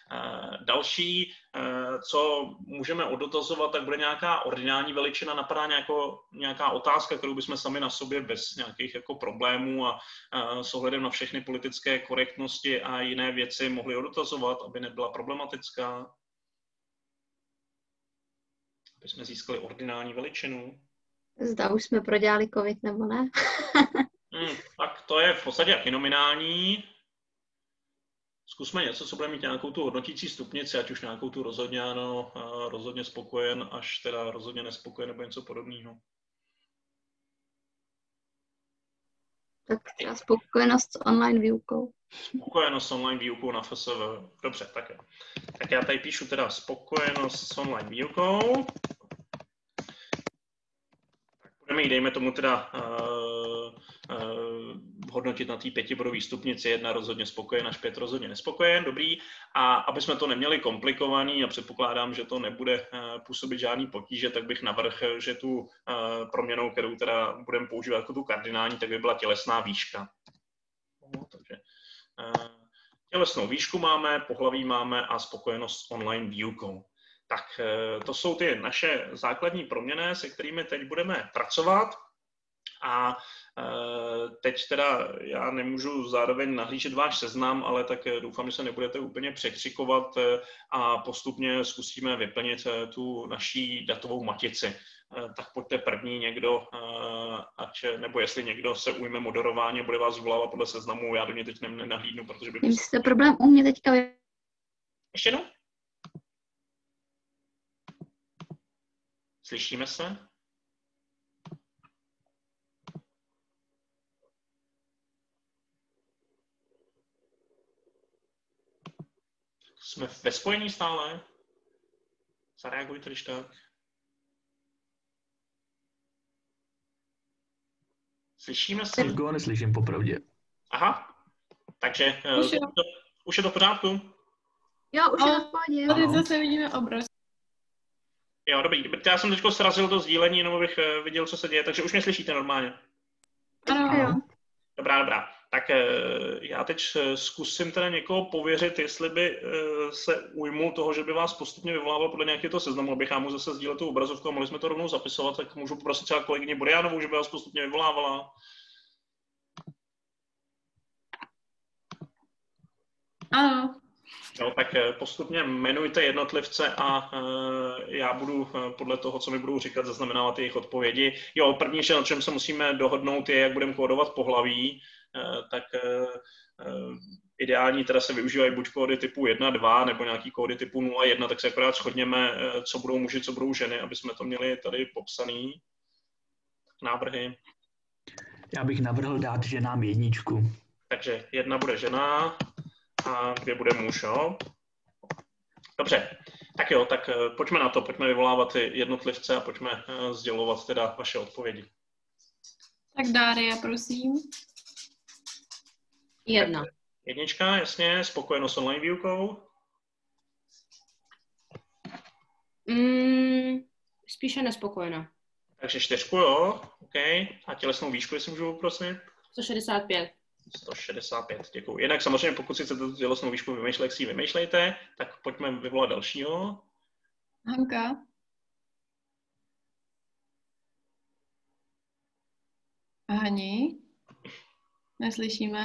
Další, co můžeme oddotazovat, tak bude nějaká ordinální veličina, napadá nějako, nějaká otázka, kterou bychom sami na sobě bez nějakých jako problémů a, a s ohledem na všechny politické korektnosti a jiné věci mohli oddotazovat, aby nebyla problematická. Aby jsme získali ordinální veličinu. Zda už jsme prodělali covid nebo ne? hmm, tak to je v podstatě jaký nominální. Zkusme něco, co bude mít nějakou tu hodnotící stupnici, ať už nějakou tu rozhodně ano, rozhodně spokojen, až teda rozhodně nespokojen nebo něco podobného. Tak třeba spokojenost s online výukou. Spokojenost s online výukou na F S V. Dobře, tak je. Tak já tady píšu teda spokojenost s online výukou. Tak budeme jí, dejme tomu teda uh, uh, hodnotit na té pětibodové stupnici, jedna rozhodně spokojen až pět rozhodně nespokojen, dobrý. A aby jsme to neměli komplikovaný a předpokládám, že to nebude uh, působit žádný potíže, tak bych navrhl, že tu uh, proměnou, kterou teda budeme používat jako tu kardinální, tak by byla tělesná výška. No, takže uh, tělesnou výšku máme, pohlaví máme a spokojenost s online výukou. Tak to jsou ty naše základní proměnné, se kterými teď budeme pracovat. A teď teda já nemůžu zároveň nahlížet váš seznam, ale tak doufám, že se nebudete úplně překřikovat a postupně zkusíme vyplnit tu naší datovou matici. Tak pojďte první někdo, ať, nebo jestli někdo se ujme moderování a bude vás volávat podle seznamu, já do něj teď nenahlídnu, protože bych... Jste problém u mě teďka... Ještě jednou? Slyšíme se? Jsme ve spojení stále? Zareagujte, když tak. Slyšíme se? Nikoho neslyším, popravdě. Aha, takže Už je, uh, to, už je to v pořádku? Jo, už je to v pohodě. tady zase vidíme obraz. Jo, dobrý. Já jsem teď srazil to sdílení, jenom abych viděl, co se děje, takže už mě slyšíte normálně. Ano, Jo. Dobrá, dobrá. Tak já teď zkusím teda někoho pověřit, jestli by se ujmul toho, že by vás postupně vyvolával podle nějakého seznamu, abych já mu zase sdílel tu obrazovku a mohli jsme to rovnou zapisovat, tak můžu poprosit třeba kolegyni Burianovou, že by vás postupně vyvolávala. ano. No, tak postupně jmenujte jednotlivce a já budu podle toho, co mi budou říkat, zaznamenávat jejich odpovědi. Jo, první, na čem se musíme dohodnout, je, jak budeme kódovat pohlaví. Tak ideální teda se využívají buď kódy typu jedna, dva, nebo nějaký kódy typu nula, jedna, tak se akorát shodněme, co budou muži, co budou ženy, aby jsme to měli tady popsaný. Návrhy. Já bych navrhl dát ženám jedničku. Takže jedna bude žena a dvě bude muž, jo? Dobře, tak jo, tak pojďme na to, pojďme vyvolávat ty jednotlivce a pojďme sdělovat teda vaše odpovědi. Tak Dária, prosím. Jedna. Jednička, jasně, spokojenost s online výukou. Mm, spíše nespokojená. Takže čtyřku, jo, OK. A tělesnou výšku, jestli můžu poprosit? sto šedesát pět. sto šedesát pět, děkuji. Jinak samozřejmě, pokud si chcete tu tělesnou výšku vymýšlet, jak si ji vymýšlejte, tak pojďme vyvolat dalšího. Hanka. Hani. Neslyšíme.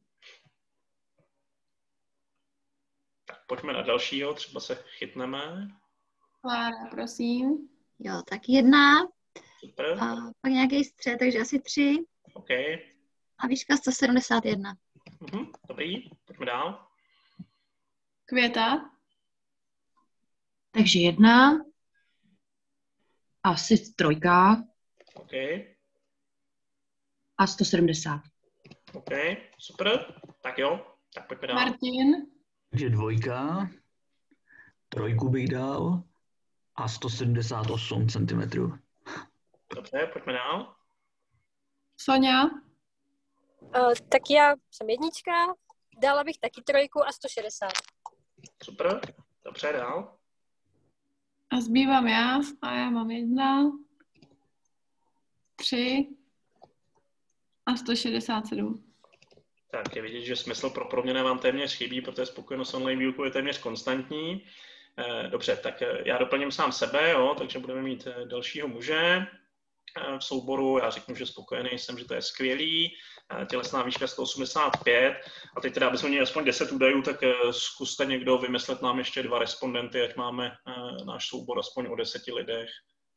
Tak pojďme na dalšího, třeba se chytneme. Klára, prosím. Jo, tak jedna. Super, A pak nějaký střed, takže asi tři. OK. A výška sto sedmdesát jedna. Mhm, dobrý, pojďme dál. Květa. Takže jedna, asi trojka OK, a sto sedmdesát. OK, super, tak jo, tak pojďme dál. Martin. Takže dvojka, trojku bych dal a sto sedmdesát osm centimetrů. Dobře, pojďme dál. Sonja. Uh, tak já jsem jednička, dala bych taky trojku a sto šedesát. Super, dobře, dál. A zbývám já a já mám jedna, tři a sto šedesát sedm. Tak je vidět, že smysl pro proměny vám téměř chybí, protože spokojenost online výukou je téměř konstantní. Dobře, tak já doplním sám sebe, jo, takže budeme mít dalšího muže v souboru. Já řeknu, že spokojený jsem, že to je skvělý. Tělesná výška sto osmdesát pět. A teď teda, abychom měli aspoň deset údajů, tak zkuste někdo vymyslet nám ještě dva respondenty, ať máme náš soubor aspoň o deseti lidech.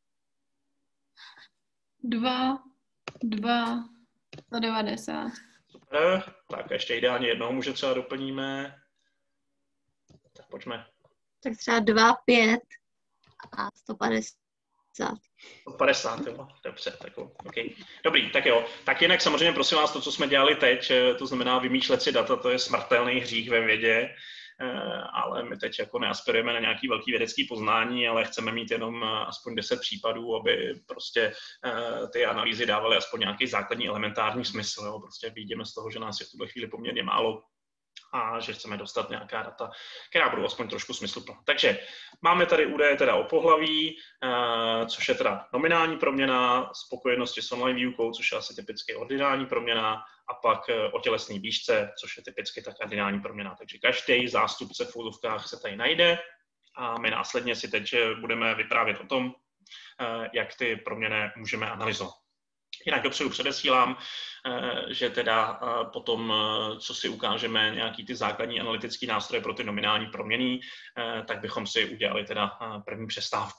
Dva, dva, sto devadesát. Super, tak ještě ideálně jednoho muže třeba doplníme. Tak pojďme. Tak třeba dva, pět a sto padesát. sto padesát, jo, dobře, tak OK. Dobrý, tak jo. Tak jinak samozřejmě prosím vás, to, co jsme dělali teď, to znamená vymýšlet si data, to je smrtelný hřích ve vědě, ale my teď jako neaspirujeme na nějaký velký vědecký poznání, ale chceme mít jenom aspoň deset případů, aby prostě ty analýzy dávaly aspoň nějaký základní elementární smysl. Jo. Prostě vidíme z toho, že nás je v tuhle chvíli poměrně málo a že chceme dostat nějaká data, která budou aspoň trošku smysluplná. Takže máme tady údaje teda o pohlaví, což je teda nominální proměna, spokojenosti s online výukou, což je asi typicky ordinální proměna, a pak o tělesné výšce, což je typicky ta kardinální proměna. Takže každý zástupce v úzovkách se tady najde a my následně si teď budeme vyprávět o tom, jak ty proměny můžeme analyzovat. Jinak dopředu předesílám, že teda potom, co si ukážeme nějaký ty základní analytické nástroje pro ty nominální proměny, tak bychom si udělali teda první přestávku.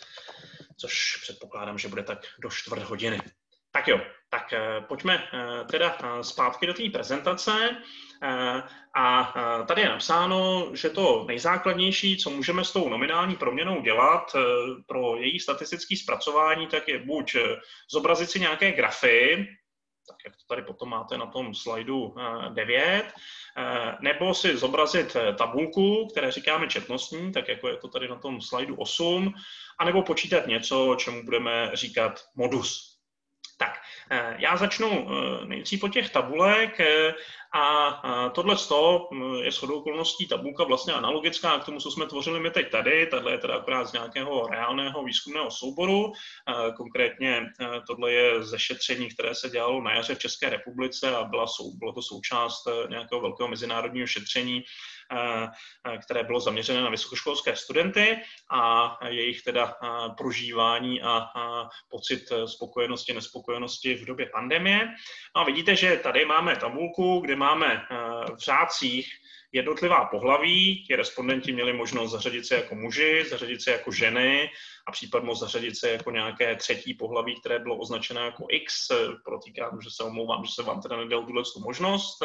Což předpokládám, že bude tak do čtvrt hodiny. Tak jo, tak pojďme teda zpátky do té prezentace. A tady je napsáno, že to nejzákladnější, co můžeme s tou nominální proměnou dělat pro její statistické zpracování, tak je buď zobrazit si nějaké grafy, tak jak to tady potom máte na tom slajdu devět, nebo si zobrazit tabulku, které říkáme četnostní, tak jako je to tady na tom slajdu osm, anebo počítat něco, čemu budeme říkat modus. Tak, já začnu nejdřív po těch tabulek a tohle je shodou okolností tabulka vlastně analogická k tomu, co jsme tvořili my teď tady. Tahle je teda akorát z nějakého reálného výzkumného souboru. Konkrétně tohle je ze šetření, které se dělalo na jaře v České republice a byla sou, bylo to součást nějakého velkého mezinárodního šetření, které bylo zaměřené na vysokoškolské studenty a jejich teda prožívání a pocit spokojenosti, nespokojenosti v době pandemie. No a vidíte, že tady máme tabulku, kde máme v řádcích jednotlivá pohlaví, ti respondenti měli možnost zařadit se jako muži, zařadit se jako ženy a případně zařadit se jako nějaké třetí pohlaví, které bylo označené jako X. Protýkám, že se omlouvám, že se vám teda nedal tuhle možnost.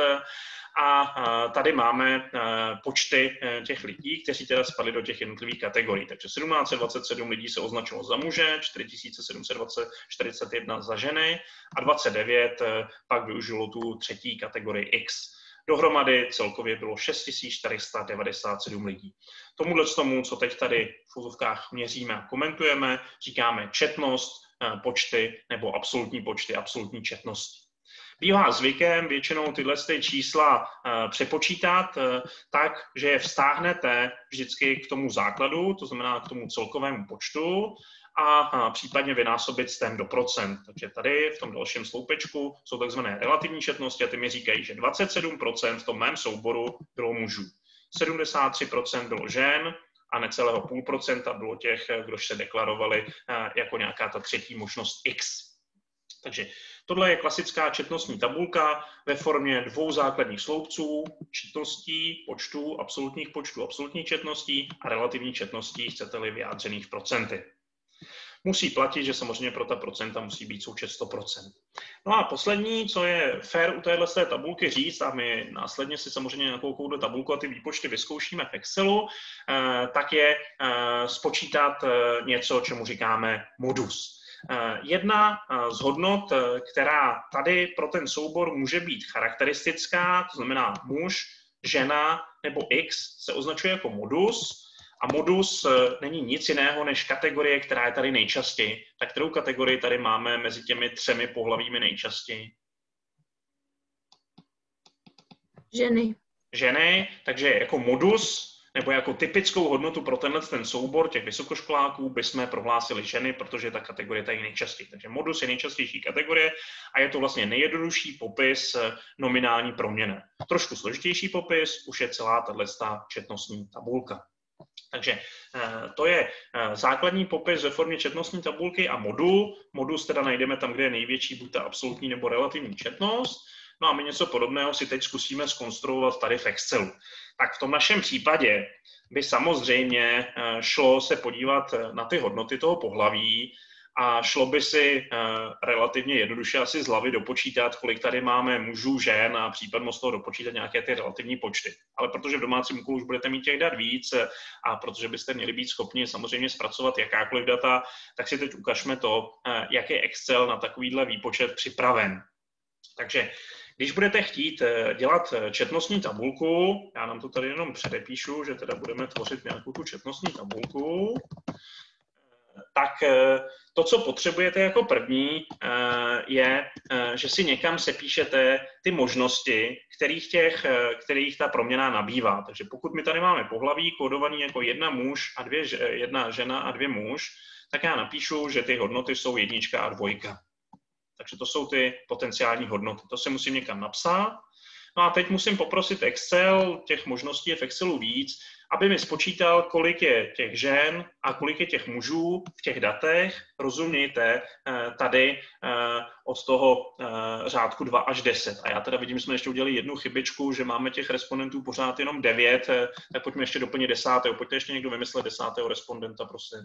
A tady máme počty těch lidí, kteří teda spadli do těch jednotlivých kategorií. Takže sedmnáct set dvacet sedm lidí se označilo za muže, čtyři tisíce sedm set čtyřicet jedna za ženy a dvacet devět pak využilo tu třetí kategorii X. Dohromady celkově bylo šest tisíc čtyři sta devadesát sedm lidí. Tomuhle z tomu, co teď tady v uvozovkách měříme a komentujeme, říkáme četnost, počty nebo absolutní počty, absolutní četnosti. Bývá zvykem většinou tyhle čísla uh, přepočítat uh, tak, že je vztáhnete vždycky k tomu základu, to znamená k tomu celkovému počtu a uh, případně vynásobit stem do procent. Takže tady v tom dalším sloupečku jsou takzvané relativní četnosti a ty mi říkají, že dvacet sedm procent v tom mém souboru bylo mužů, sedmdesát tři procent bylo žen a necelého půl procenta bylo těch, kdož se deklarovali uh, jako nějaká ta třetí možnost X. Takže tohle je klasická četnostní tabulka ve formě dvou základních sloupců, četností, počtů, absolutních počtů, absolutních četností a relativních četností, chcete-li vyjádřených v procenty. Musí platit, že samozřejmě pro ta procenta musí být součet sto procent. No a poslední, co je fér u téhle tabulky říct, a my následně si samozřejmě nějakou do tabulku a ty výpočty vyzkoušíme v Excelu, tak je spočítat něco, čemu říkáme modus. Jedna z hodnot, která tady pro ten soubor může být charakteristická, to znamená muž, žena nebo X, se označuje jako modus a modus není nic jiného než kategorie, která je tady nejčastěji. Tak kterou kategorii tady máme mezi těmi třemi pohlavími nejčastěji? Ženy. Ženy, takže jako modus nebo jako typickou hodnotu pro tenhle ten soubor těch vysokoškoláků bychom prohlásili ženy, protože ta kategorie tady je nejčastěji. Takže modus je nejčastější kategorie a je to vlastně nejjednodušší popis nominální proměny. Trošku složitější popis už je celá tato četnostní tabulka. Takže to je základní popis ve formě četnostní tabulky a modul. Modus teda najdeme tam, kde je největší buď ta absolutní nebo relativní četnost. No a my něco podobného si teď zkusíme zkonstruovat tady v Excelu. Tak v tom našem případě by samozřejmě šlo se podívat na ty hodnoty toho pohlaví a šlo by si relativně jednoduše asi z hlavy dopočítat, kolik tady máme mužů, žen a případně z toho dopočítat nějaké ty relativní počty. Ale protože v domácím úkolu už budete mít těch dat víc a protože byste měli být schopni samozřejmě zpracovat jakákoliv data, tak si teď ukažme to, jak je Excel na takovýhle výpočet připraven. Takže když budete chtít dělat četnostní tabulku, já nám to tady jenom předepíšu, že teda budeme tvořit nějakou tu četnostní tabulku, tak to, co potřebujete jako první, je, že si někam sepíšete ty možnosti, kterých, těch, kterých ta proměna nabývá. Takže pokud my tady máme pohlaví kódovaný jako jedna muž a dvě, jedna žena a dvě muž, tak já napíšu, že ty hodnoty jsou jednička a dvojka. Takže to jsou ty potenciální hodnoty. To se musím někam napsat. No a teď musím poprosit Excel, těch možností je v Excelu víc, aby mi spočítal, kolik je těch žen a kolik je těch mužů v těch datech. Rozumějte tady od toho řádku dva až deset. A já teda vidím, že jsme ještě udělali jednu chybičku, že máme těch respondentů pořád jenom devět, tak pojďme ještě doplnit desátého. Pojďte ještě někdo vymyslet desátého respondenta, prosím.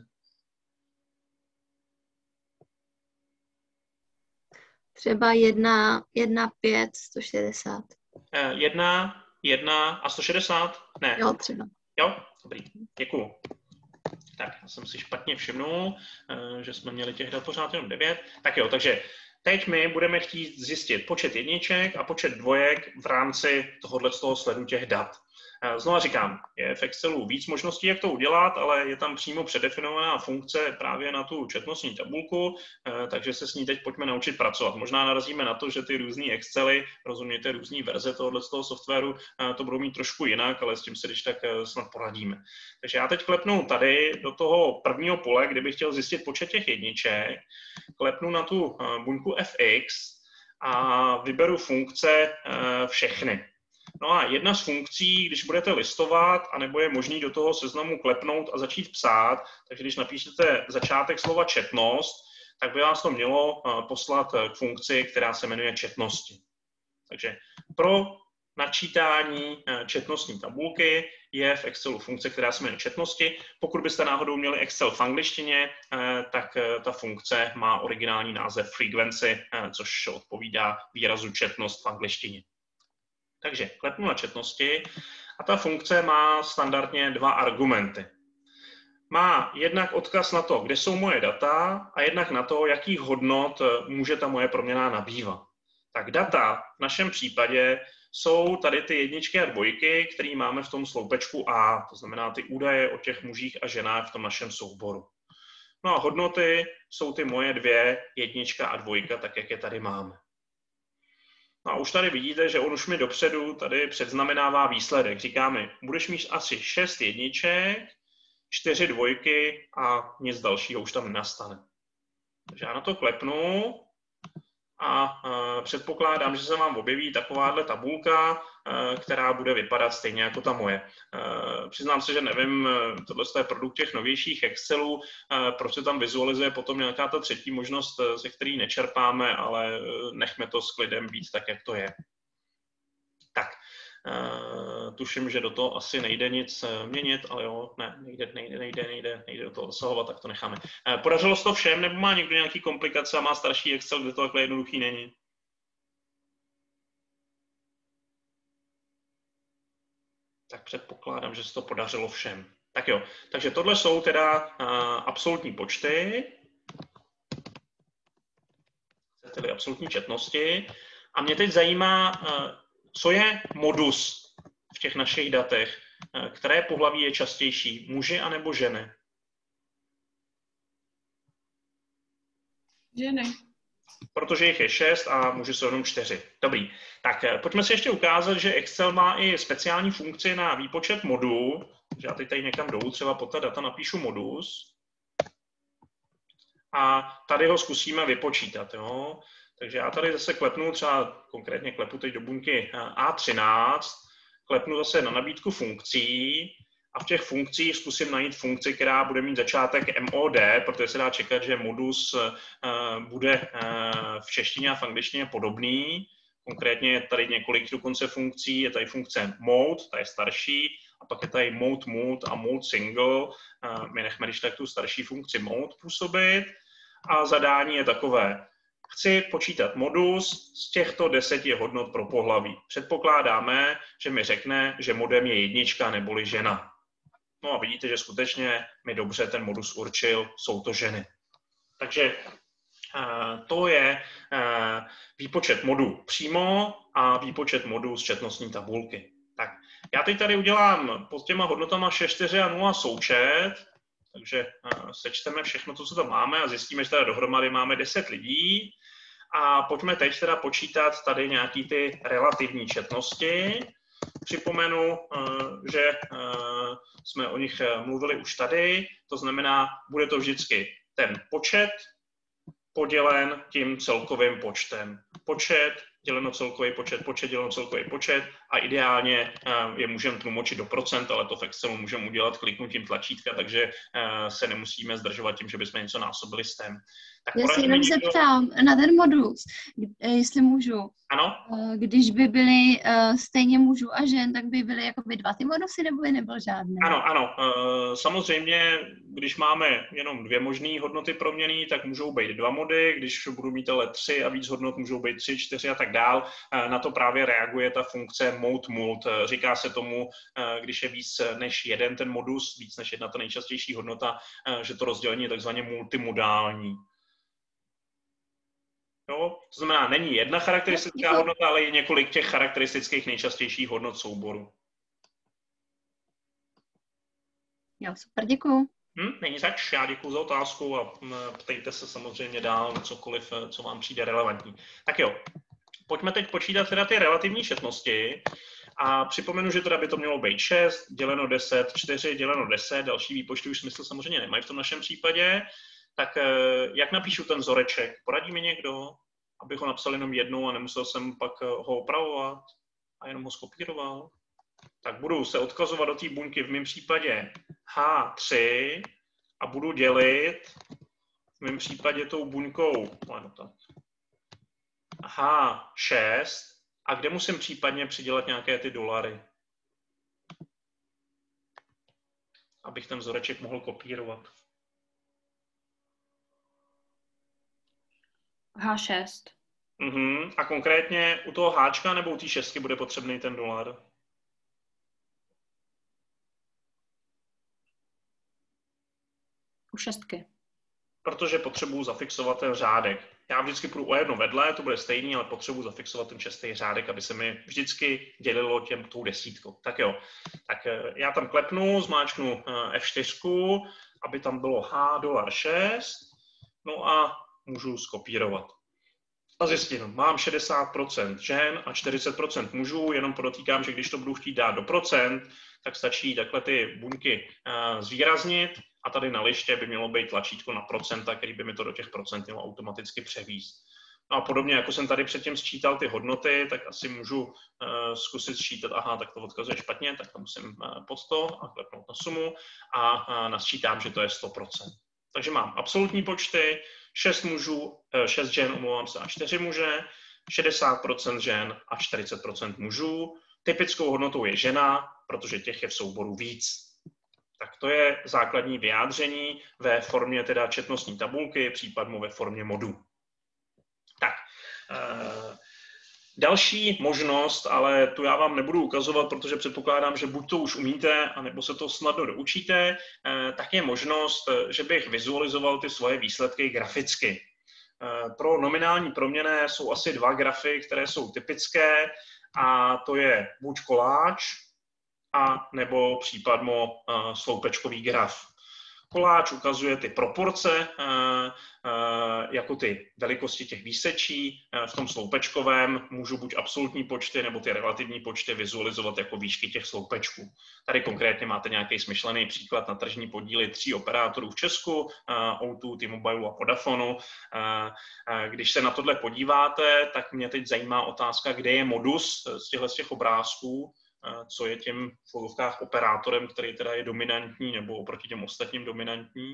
Třeba jedna, jedna, pět, sto šedesát. Jedna, jedna a sto šedesát? Ne. Jo, třeba. Jo, dobrý, děkuju. Tak, já jsem si špatně všimnul, že jsme měli těch dat pořád jenom devět. Tak jo, takže teď my budeme chtít zjistit počet jedniček a počet dvojek v rámci tohohle z toho sledu těch dat. Znova říkám, je v Excelu víc možností, jak to udělat, ale je tam přímo předefinovaná funkce právě na tu četnostní tabulku, takže se s ní teď pojďme naučit pracovat. Možná narazíme na to, že ty různý Excely, rozumějte, různý verze tohohle z toho softwaru, to budou mít trošku jinak, ale s tím se když tak snad poradíme. Takže já teď klepnu tady do toho prvního pole, kde bych chtěl zjistit počet těch jedniček, klepnu na tu buňku F X a vyberu funkce všechny. No a jedna z funkcí, když budete listovat, anebo je možný do toho seznamu klepnout a začít psát, takže když napíšete začátek slova četnost, tak by vás to mělo poslat k funkci, která se jmenuje četnosti. Takže pro načítání četnostní tabulky je v Excelu funkce, která se jmenuje četnosti. Pokud byste náhodou měli Excel v angličtině, tak ta funkce má originální název frequency, což odpovídá výrazu četnost v angličtině. Takže klepnu na četnosti a ta funkce má standardně dva argumenty. Má jednak odkaz na to, kde jsou moje data a jednak na to, jakých hodnot může ta moje proměnná nabývat. Tak data v našem případě jsou tady ty jedničky a dvojky, které máme v tom sloupečku A, to znamená ty údaje o těch mužích a ženách v tom našem souboru. No a hodnoty jsou ty moje dvě, jednička a dvojka, tak jak je tady máme. No a už tady vidíte, že on už mi dopředu tady předznamenává výsledek. Říká mi, budeš mít asi šest jedniček, čtyři dvojky a nic dalšího už tam nenastane. Takže já na to klepnu a uh, předpokládám, že se vám objeví takováhle tabulka, uh, která bude vypadat stejně jako ta moje. Uh, přiznám se, že nevím, uh, tohle je produkt těch novějších Excelů, uh, proč se tam vizualizuje potom nějaká ta třetí možnost, uh, ze který nečerpáme, ale uh, nechme to s klidem být tak, jak to je. Tak, uh, tuším, že do toho asi nejde nic měnit, ale jo, ne, nejde, nejde, nejde, nejde, nejde do toho zasahovat, tak to necháme. Uh, podařilo se to všem, nebo má někdo nějaký komplikace a má starší Excel, kde to takhle jednoduchý není? Tak předpokládám, že se to podařilo všem. Tak jo, takže tohle jsou teda uh, absolutní počty, tedy absolutní četnosti. A mě teď zajímá, uh, co je modus v těch našich datech, uh, které pohlaví je častější, muži anebo ženy? Ženy. Protože jich je šest a muži jsou jenom čtyři. Dobrý. Tak pojďme si ještě ukázat, že Excel má i speciální funkci na výpočet modů. Já teď tady někam dolů třeba pod ta data napíšu modus. A tady ho zkusíme vypočítat. Jo? Takže já tady zase klepnu, třeba konkrétně klepu teď do buňky A třináct, klepnu zase na nabídku funkcí a v těch funkcích zkusím najít funkci, která bude mít začátek mod, protože se dá čekat, že modus bude v češtině a v angličtině podobný. Konkrétně je tady několik dokonce funkcí, je tady funkce mode, ta je starší, a pak je tady mode mood a mode single. My nechme když tak tu starší funkci mode působit a zadání je takové. Chci počítat modus z těchto deseti hodnot pro pohlaví. Předpokládáme, že mi řekne, že modem je jednička neboli žena. No a vidíte, že skutečně mi dobře ten modus určil, jsou to ženy. Takže uh, to je uh, výpočet modů přímo a výpočet modů z četnostní tabulky. Tak, já teď tady udělám pod těma hodnotama šest, čtyři a nula součet, takže uh, sečteme všechno to, co tam máme a zjistíme, že teda dohromady máme deset lidí. A pojďme teď teda počítat tady nějaký ty relativní četnosti. Připomenu, že jsme o nich mluvili už tady, to znamená, bude to vždycky ten počet podělen tím celkovým počtem. Počet děleno celkový počet, počet děleno celkový počet a ideálně je můžeme tlumočit do procent, ale to v Excelu můžeme udělat kliknutím tlačítka, takže se nemusíme zdržovat tím, že bychom něco násobili s tem. Tak Já se jenom někdo... zeptám na ten modus, jestli můžu. Ano? Když by byly uh, stejně mužů a žen, tak by byly jakoby dva ty modusy, nebo by nebyl žádný? Ano, ano. Uh, samozřejmě, když máme jenom dvě možné hodnoty proměnný, tak můžou být dva mody, když budu mít ale tři a víc hodnot, můžou být tři, čtyři a tak dál. Uh, na to právě reaguje ta funkce mode mult. Uh, říká se tomu, uh, když je víc než jeden ten modus, víc než jedna ta nejčastější hodnota, uh, že to rozdělení je takzvaně multimodální. Jo, to znamená, není jedna charakteristická hodnota, ale je několik těch charakteristických nejčastějších hodnot souboru. Jo, super, děkuju. Hm, není zač, já děkuju za otázku a ptejte se samozřejmě dál na cokoliv, co vám přijde relevantní. Tak jo, pojďme teď počítat teda ty relativní četnosti a připomenu, že teda by to mělo být šest, děleno deset, čtyři, děleno deset, další výpočty už smysl samozřejmě nemají v tom našem případě. Tak jak napíšu ten vzoreček? Poradí mi někdo, abych ho napsal jenom jednou a nemusel jsem pak ho opravovat a jenom ho skopíroval? Tak budu se odkazovat do té buňky v mém případě há tři a budu dělit v mém případě tou buňkou no tak, há šest a kde musím případně přidělat nějaké ty dolary, abych ten vzoreček mohl kopírovat. há šest. Uh-huh. A konkrétně u toho háčka nebo u té šestky bude potřebný ten dolar? U šestky. Protože potřebuji zafixovat ten řádek. Já vždycky půjdu o jedno vedle, to bude stejný, ale potřebuji zafixovat ten šestý řádek, aby se mi vždycky dělilo těm tou desítkou. Tak jo, tak já tam klepnu, zmáčknu ef čtyři, aby tam bylo H dolar šest, no a můžu skopírovat. A zjistím, mám šedesát procent žen a čtyřicet procent mužů, jenom podotýkám, že když to budu chtít dát do procent, tak stačí takhle ty buňky zvýraznit a tady na liště by mělo být tlačítko na procenta, který by mi to do těch procent mělo automaticky převíst. No a podobně, jako jsem tady předtím sčítal ty hodnoty, tak asi můžu uh, zkusit sčítat, aha, tak to odkazuje špatně, tak to musím uh, pod sto a klepnout na sumu a uh, nasčítám, že to je sto procent. Takže mám absolutní počty, šest mužů, šest žen, omlouvám se, a čtyři muže, šedesát procent žen a čtyřicet procent mužů. Typickou hodnotou je žena, protože těch je v souboru víc. Tak to je základní vyjádření ve formě teda četnostní tabulky, případně ve formě modu. Tak, eh, další možnost, ale tu já vám nebudu ukazovat, protože předpokládám, že buď to už umíte, anebo se to snadno doučíte, eh, tak je možnost, že bych vizualizoval ty svoje výsledky graficky. Eh, pro nominální proměnné jsou asi dva grafy, které jsou typické, a to je buď koláč, a nebo případmo uh, sloupečkový graf. Koláč ukazuje ty proporce, uh, uh, jako ty velikosti těch výsečí. Uh, v tom sloupečkovém můžu buď absolutní počty nebo ty relativní počty vizualizovat jako výšky těch sloupečků. Tady konkrétně máte nějaký smyšlený příklad na tržní podíly tří operátorů v Česku, uh, O dva, T-Mobile a Vodafonu. Uh, uh, když se na tohle podíváte, tak mě teď zajímá otázka, kde je modus z těchto z těch obrázků, co je tím v fotovkách operátorem, který teda je dominantní nebo oproti těm ostatním dominantní.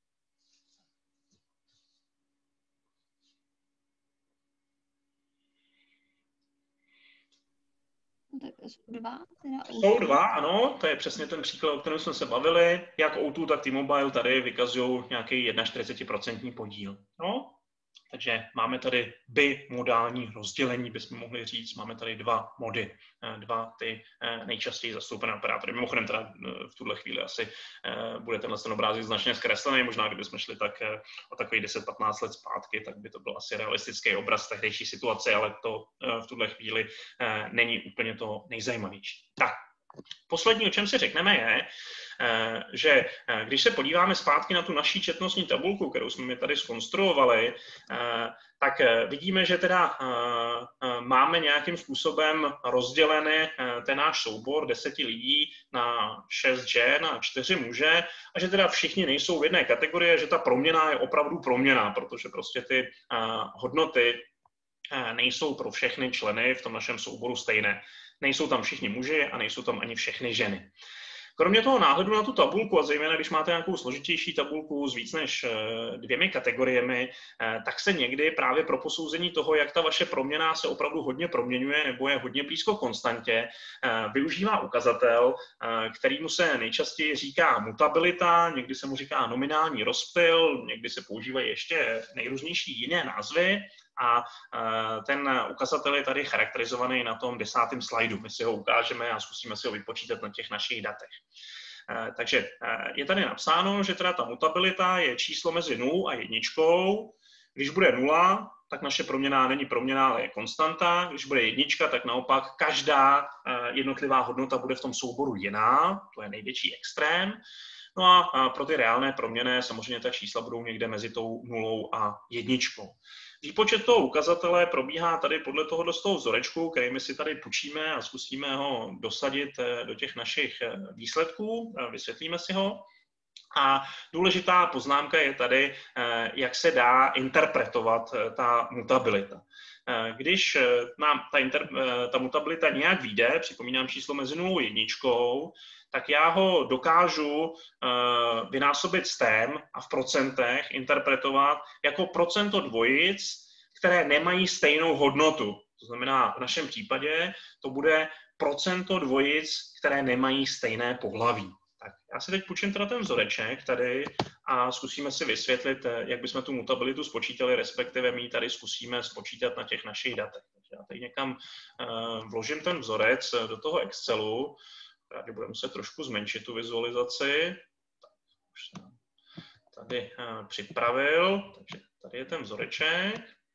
Tak jsou dva, teda Jsou dva, ano, to je přesně ten příklad, o kterém jsme se bavili. Jak O dva, tak T-Mobile tady vykazují nějaký čtyřicet jedna procent podíl. No, takže máme tady bimodální rozdělení, bychom mohli říct. Máme tady dva mody, dva ty nejčastěji zastoupené operátory. Mimochodem teda v tuhle chvíli asi bude tenhle ten obrázek značně zkreslený. Možná kdybychom šli tak o takových deset patnáct let zpátky, tak by to byl asi realistický obraz tehdejší situace, ale to v tuhle chvíli není úplně to nejzajímavější. Tak. Poslední, o čem si řekneme, je, že když se podíváme zpátky na tu naší četnostní tabulku, kterou jsme tady zkonstruovali, tak vidíme, že teda máme nějakým způsobem rozdělený ten náš soubor deseti lidí na šest žen a čtyři muže a že teda všichni nejsou v jedné kategorii, že ta proměna je opravdu proměna, protože prostě ty hodnoty nejsou pro všechny členy v tom našem souboru stejné. Nejsou tam všichni muži a nejsou tam ani všechny ženy. Kromě toho náhledu na tu tabulku, a zejména když máte nějakou složitější tabulku s víc než dvěmi kategoriemi, tak se někdy právě pro posouzení toho, jak ta vaše proměna se opravdu hodně proměňuje nebo je hodně blízko konstantě, využívá ukazatel, kterýmu se nejčastěji říká mutabilita, někdy se mu říká nominální rozptyl, někdy se používají ještě nejrůznější jiné názvy. A ten ukazatel je tady charakterizovaný na tom desátém slajdu. My si ho ukážeme a zkusíme si ho vypočítat na těch našich datech. Takže je tady napsáno, že teda ta mutabilita je číslo mezi nulou a jedničkou. Když bude nula, tak naše proměna není proměna, ale je konstanta. Když bude jednička, tak naopak každá jednotlivá hodnota bude v tom souboru jiná. To je největší extrém. No a pro ty reálné proměny samozřejmě ta čísla budou někde mezi tou nulou a jedničkou. Výpočet toho ukazatele probíhá tady podle toho z toho vzorečku, který my si tady půjčíme a zkusíme ho dosadit do těch našich výsledků, vysvětlíme si ho. A důležitá poznámka je tady, jak se dá interpretovat ta mutabilita. Když nám ta, inter, ta mutabilita nějak vyjde, připomínám číslo mezi nulou a jedničkou, tak já ho dokážu uh, vynásobit s tém a v procentech interpretovat jako procento dvojic, které nemají stejnou hodnotu. To znamená, v našem případě to bude procento dvojic, které nemají stejné pohlaví. Tak já si teď půjčím teda ten vzoreček tady a zkusíme si vysvětlit, jak bychom tu mutabilitu spočítali, respektive my ji tady zkusíme spočítat na těch našich datech. Takže já tady někam uh, vložím ten vzorec do toho Excelu. Právě budeme muset trošku zmenšit tu vizualizaci. Tak, už jsem tady uh, připravil, takže tady je ten vzoreček.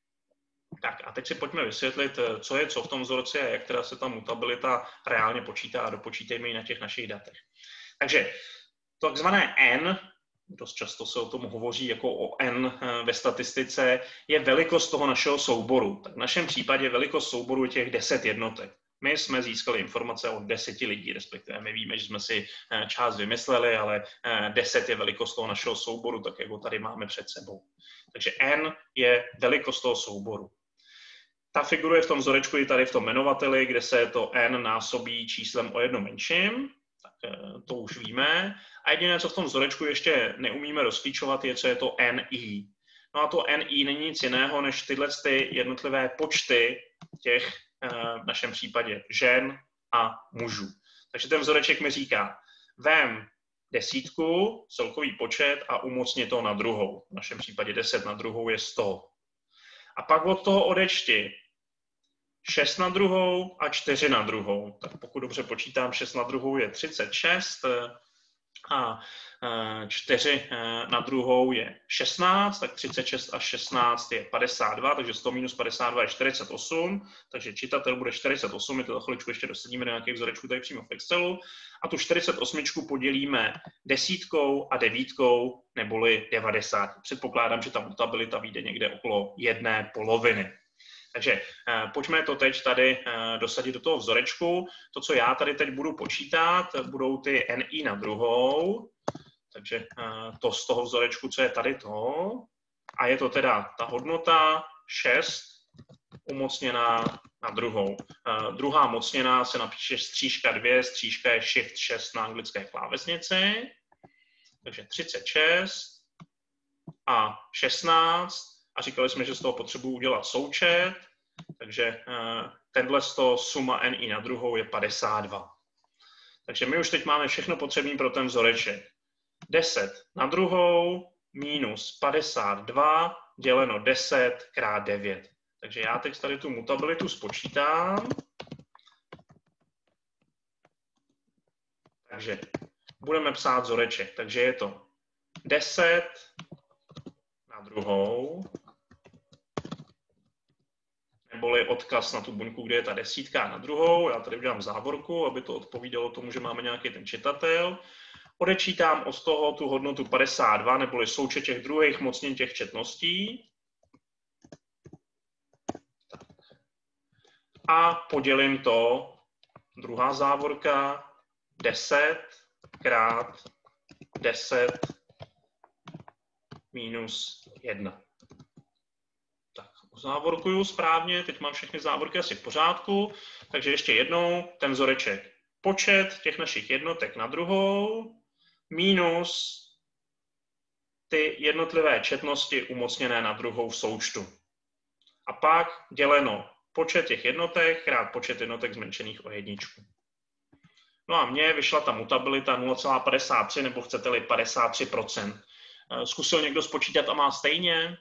Tak a teď si pojďme vysvětlit, co je co v tom vzorci a jak teda se ta mutabilita reálně počítá a dopočítejme ji na těch našich datech. Takže takzvané N, dost často se o tom hovoří jako o N ve statistice, je velikost toho našeho souboru. Tak v našem případě velikost souboru je těch deset jednotek. My jsme získali informace od deseti lidí, respektive my víme, že jsme si část vymysleli, ale deset je velikost toho našeho souboru, tak jak ho tady máme před sebou. Takže N je velikost toho souboru. Ta figuruje v tom vzorečku i tady v tom jmenovateli, kde se to N násobí číslem o jedno menším, tak to už víme. A jediné, co v tom vzorečku ještě neumíme rozklíčovat, je, co je to N I. No a to N I není nic jiného, než tyhle ty jednotlivé počty těch v našem případě žen a mužů. Takže ten vzoreček mi říká, vem desítku, celkový počet a umocni to na druhou. V našem případě deset na druhou je sto. A pak od toho odečti šest na druhou a čtyři na druhou. Tak pokud dobře počítám, šest na druhou je třicet šest a čtyři na druhou je šestnáct, tak třicet šest a šestnáct je padesát dva, takže sto minus padesát dva je čtyřicet osm, takže čitatel bude čtyřicet osm, my to za chviličku ještě dosadíme do nějakých vzorečků tady přímo v Excelu, a tu čtyřicet osm podělíme desítkou a devítkou, neboli devadesát. Předpokládám, že ta mutabilita vyjde někde okolo jedné poloviny. Takže eh, pojďme to teď tady eh, dosadit do toho vzorečku. To, co já tady teď budu počítat, budou ty N I na druhou. Takže eh, to z toho vzorečku, co je tady to. A je to teda ta hodnota šest umocněná na druhou. Eh, druhá mocněná se napíše střížka dvě, střížka je Shift šest na anglické klávesnici. Takže třicet šest a šestnáct. A říkali jsme, že z toho potřebuji udělat součet, takže tenhle z toho suma N I na druhou je padesát dva. Takže my už teď máme všechno potřebné pro ten vzoreček. deset na druhou minus padesát dva děleno deset krát devět. Takže já teď tady tu mutabilitu spočítám. Takže budeme psát vzoreček. Takže je to deset na druhou, neboli odkaz na tu buňku, kde je ta desítka na druhou. Já tady udělám závorku, aby to odpovídalo tomu, že máme nějaký ten čitatel. Odečítám od toho tu hodnotu padesát dva, neboli součet těch druhých mocnin těch četností. A podělím to, druhá závorka, deset krát deset minus jedna. Tak, závorkuju správně, teď mám všechny závorky asi v pořádku, takže ještě jednou ten vzoreček. Počet těch našich jednotek na druhou minus ty jednotlivé četnosti umocněné na druhou v součtu. A pak děleno počet těch jednotek krát počet jednotek zmenšených o jedničku. No a mně vyšla ta mutabilita nula celá padesát tři, nebo chcete-li padesát tři procent. Zkusil někdo spočítat a má stejně?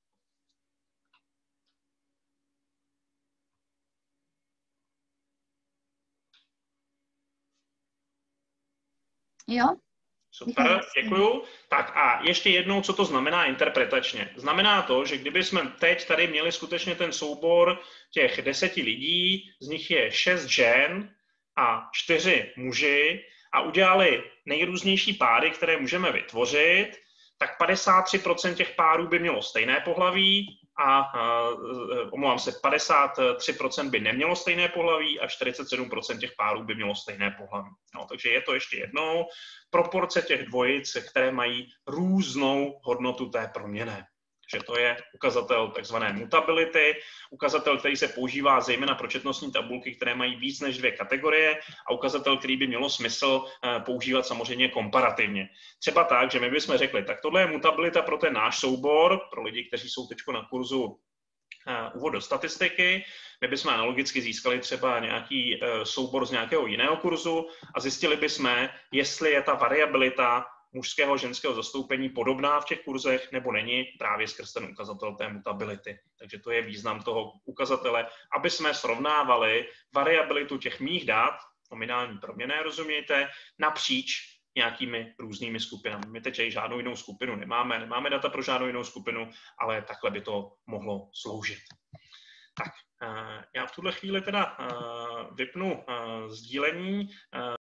Jo? Super, děkuju. Tak a ještě jednou, co to znamená interpretačně. Znamená to, že kdyby jsme teď tady měli skutečně ten soubor těch deseti lidí, z nich je šest žen a čtyři muži a udělali nejrůznější páry, které můžeme vytvořit, tak padesát tři procent těch párů by mělo stejné pohlaví a uh, omlouvám se, padesát tři procent by nemělo stejné pohlaví a čtyřicet sedm procent těch párů by mělo stejné pohlaví. No, takže je to ještě jednou proporce těch dvojic, které mají různou hodnotu té proměnné. Že to je ukazatel takzvané mutability, ukazatel, který se používá zejména pro četnostní tabulky, které mají víc než dvě kategorie a ukazatel, který by mělo smysl používat samozřejmě komparativně. Třeba tak, že my bychom řekli, tak tohle je mutabilita pro ten náš soubor, pro lidi, kteří jsou teď na kurzu úvod do statistiky. My bychom analogicky získali třeba nějaký soubor z nějakého jiného kurzu a zjistili bychom, jestli je ta variabilita mužského a ženského zastoupení podobná v těch kurzech, nebo není, právě skrz ten ukazatel té mutability. Takže to je význam toho ukazatele, aby jsme srovnávali variabilitu těch mých dat, nominální proměnné, rozumějte, napříč nějakými různými skupinami. My teď žádnou jinou skupinu nemáme, nemáme data pro žádnou jinou skupinu, ale takhle by to mohlo sloužit. Tak, já v tuhle chvíli teda vypnu sdílení.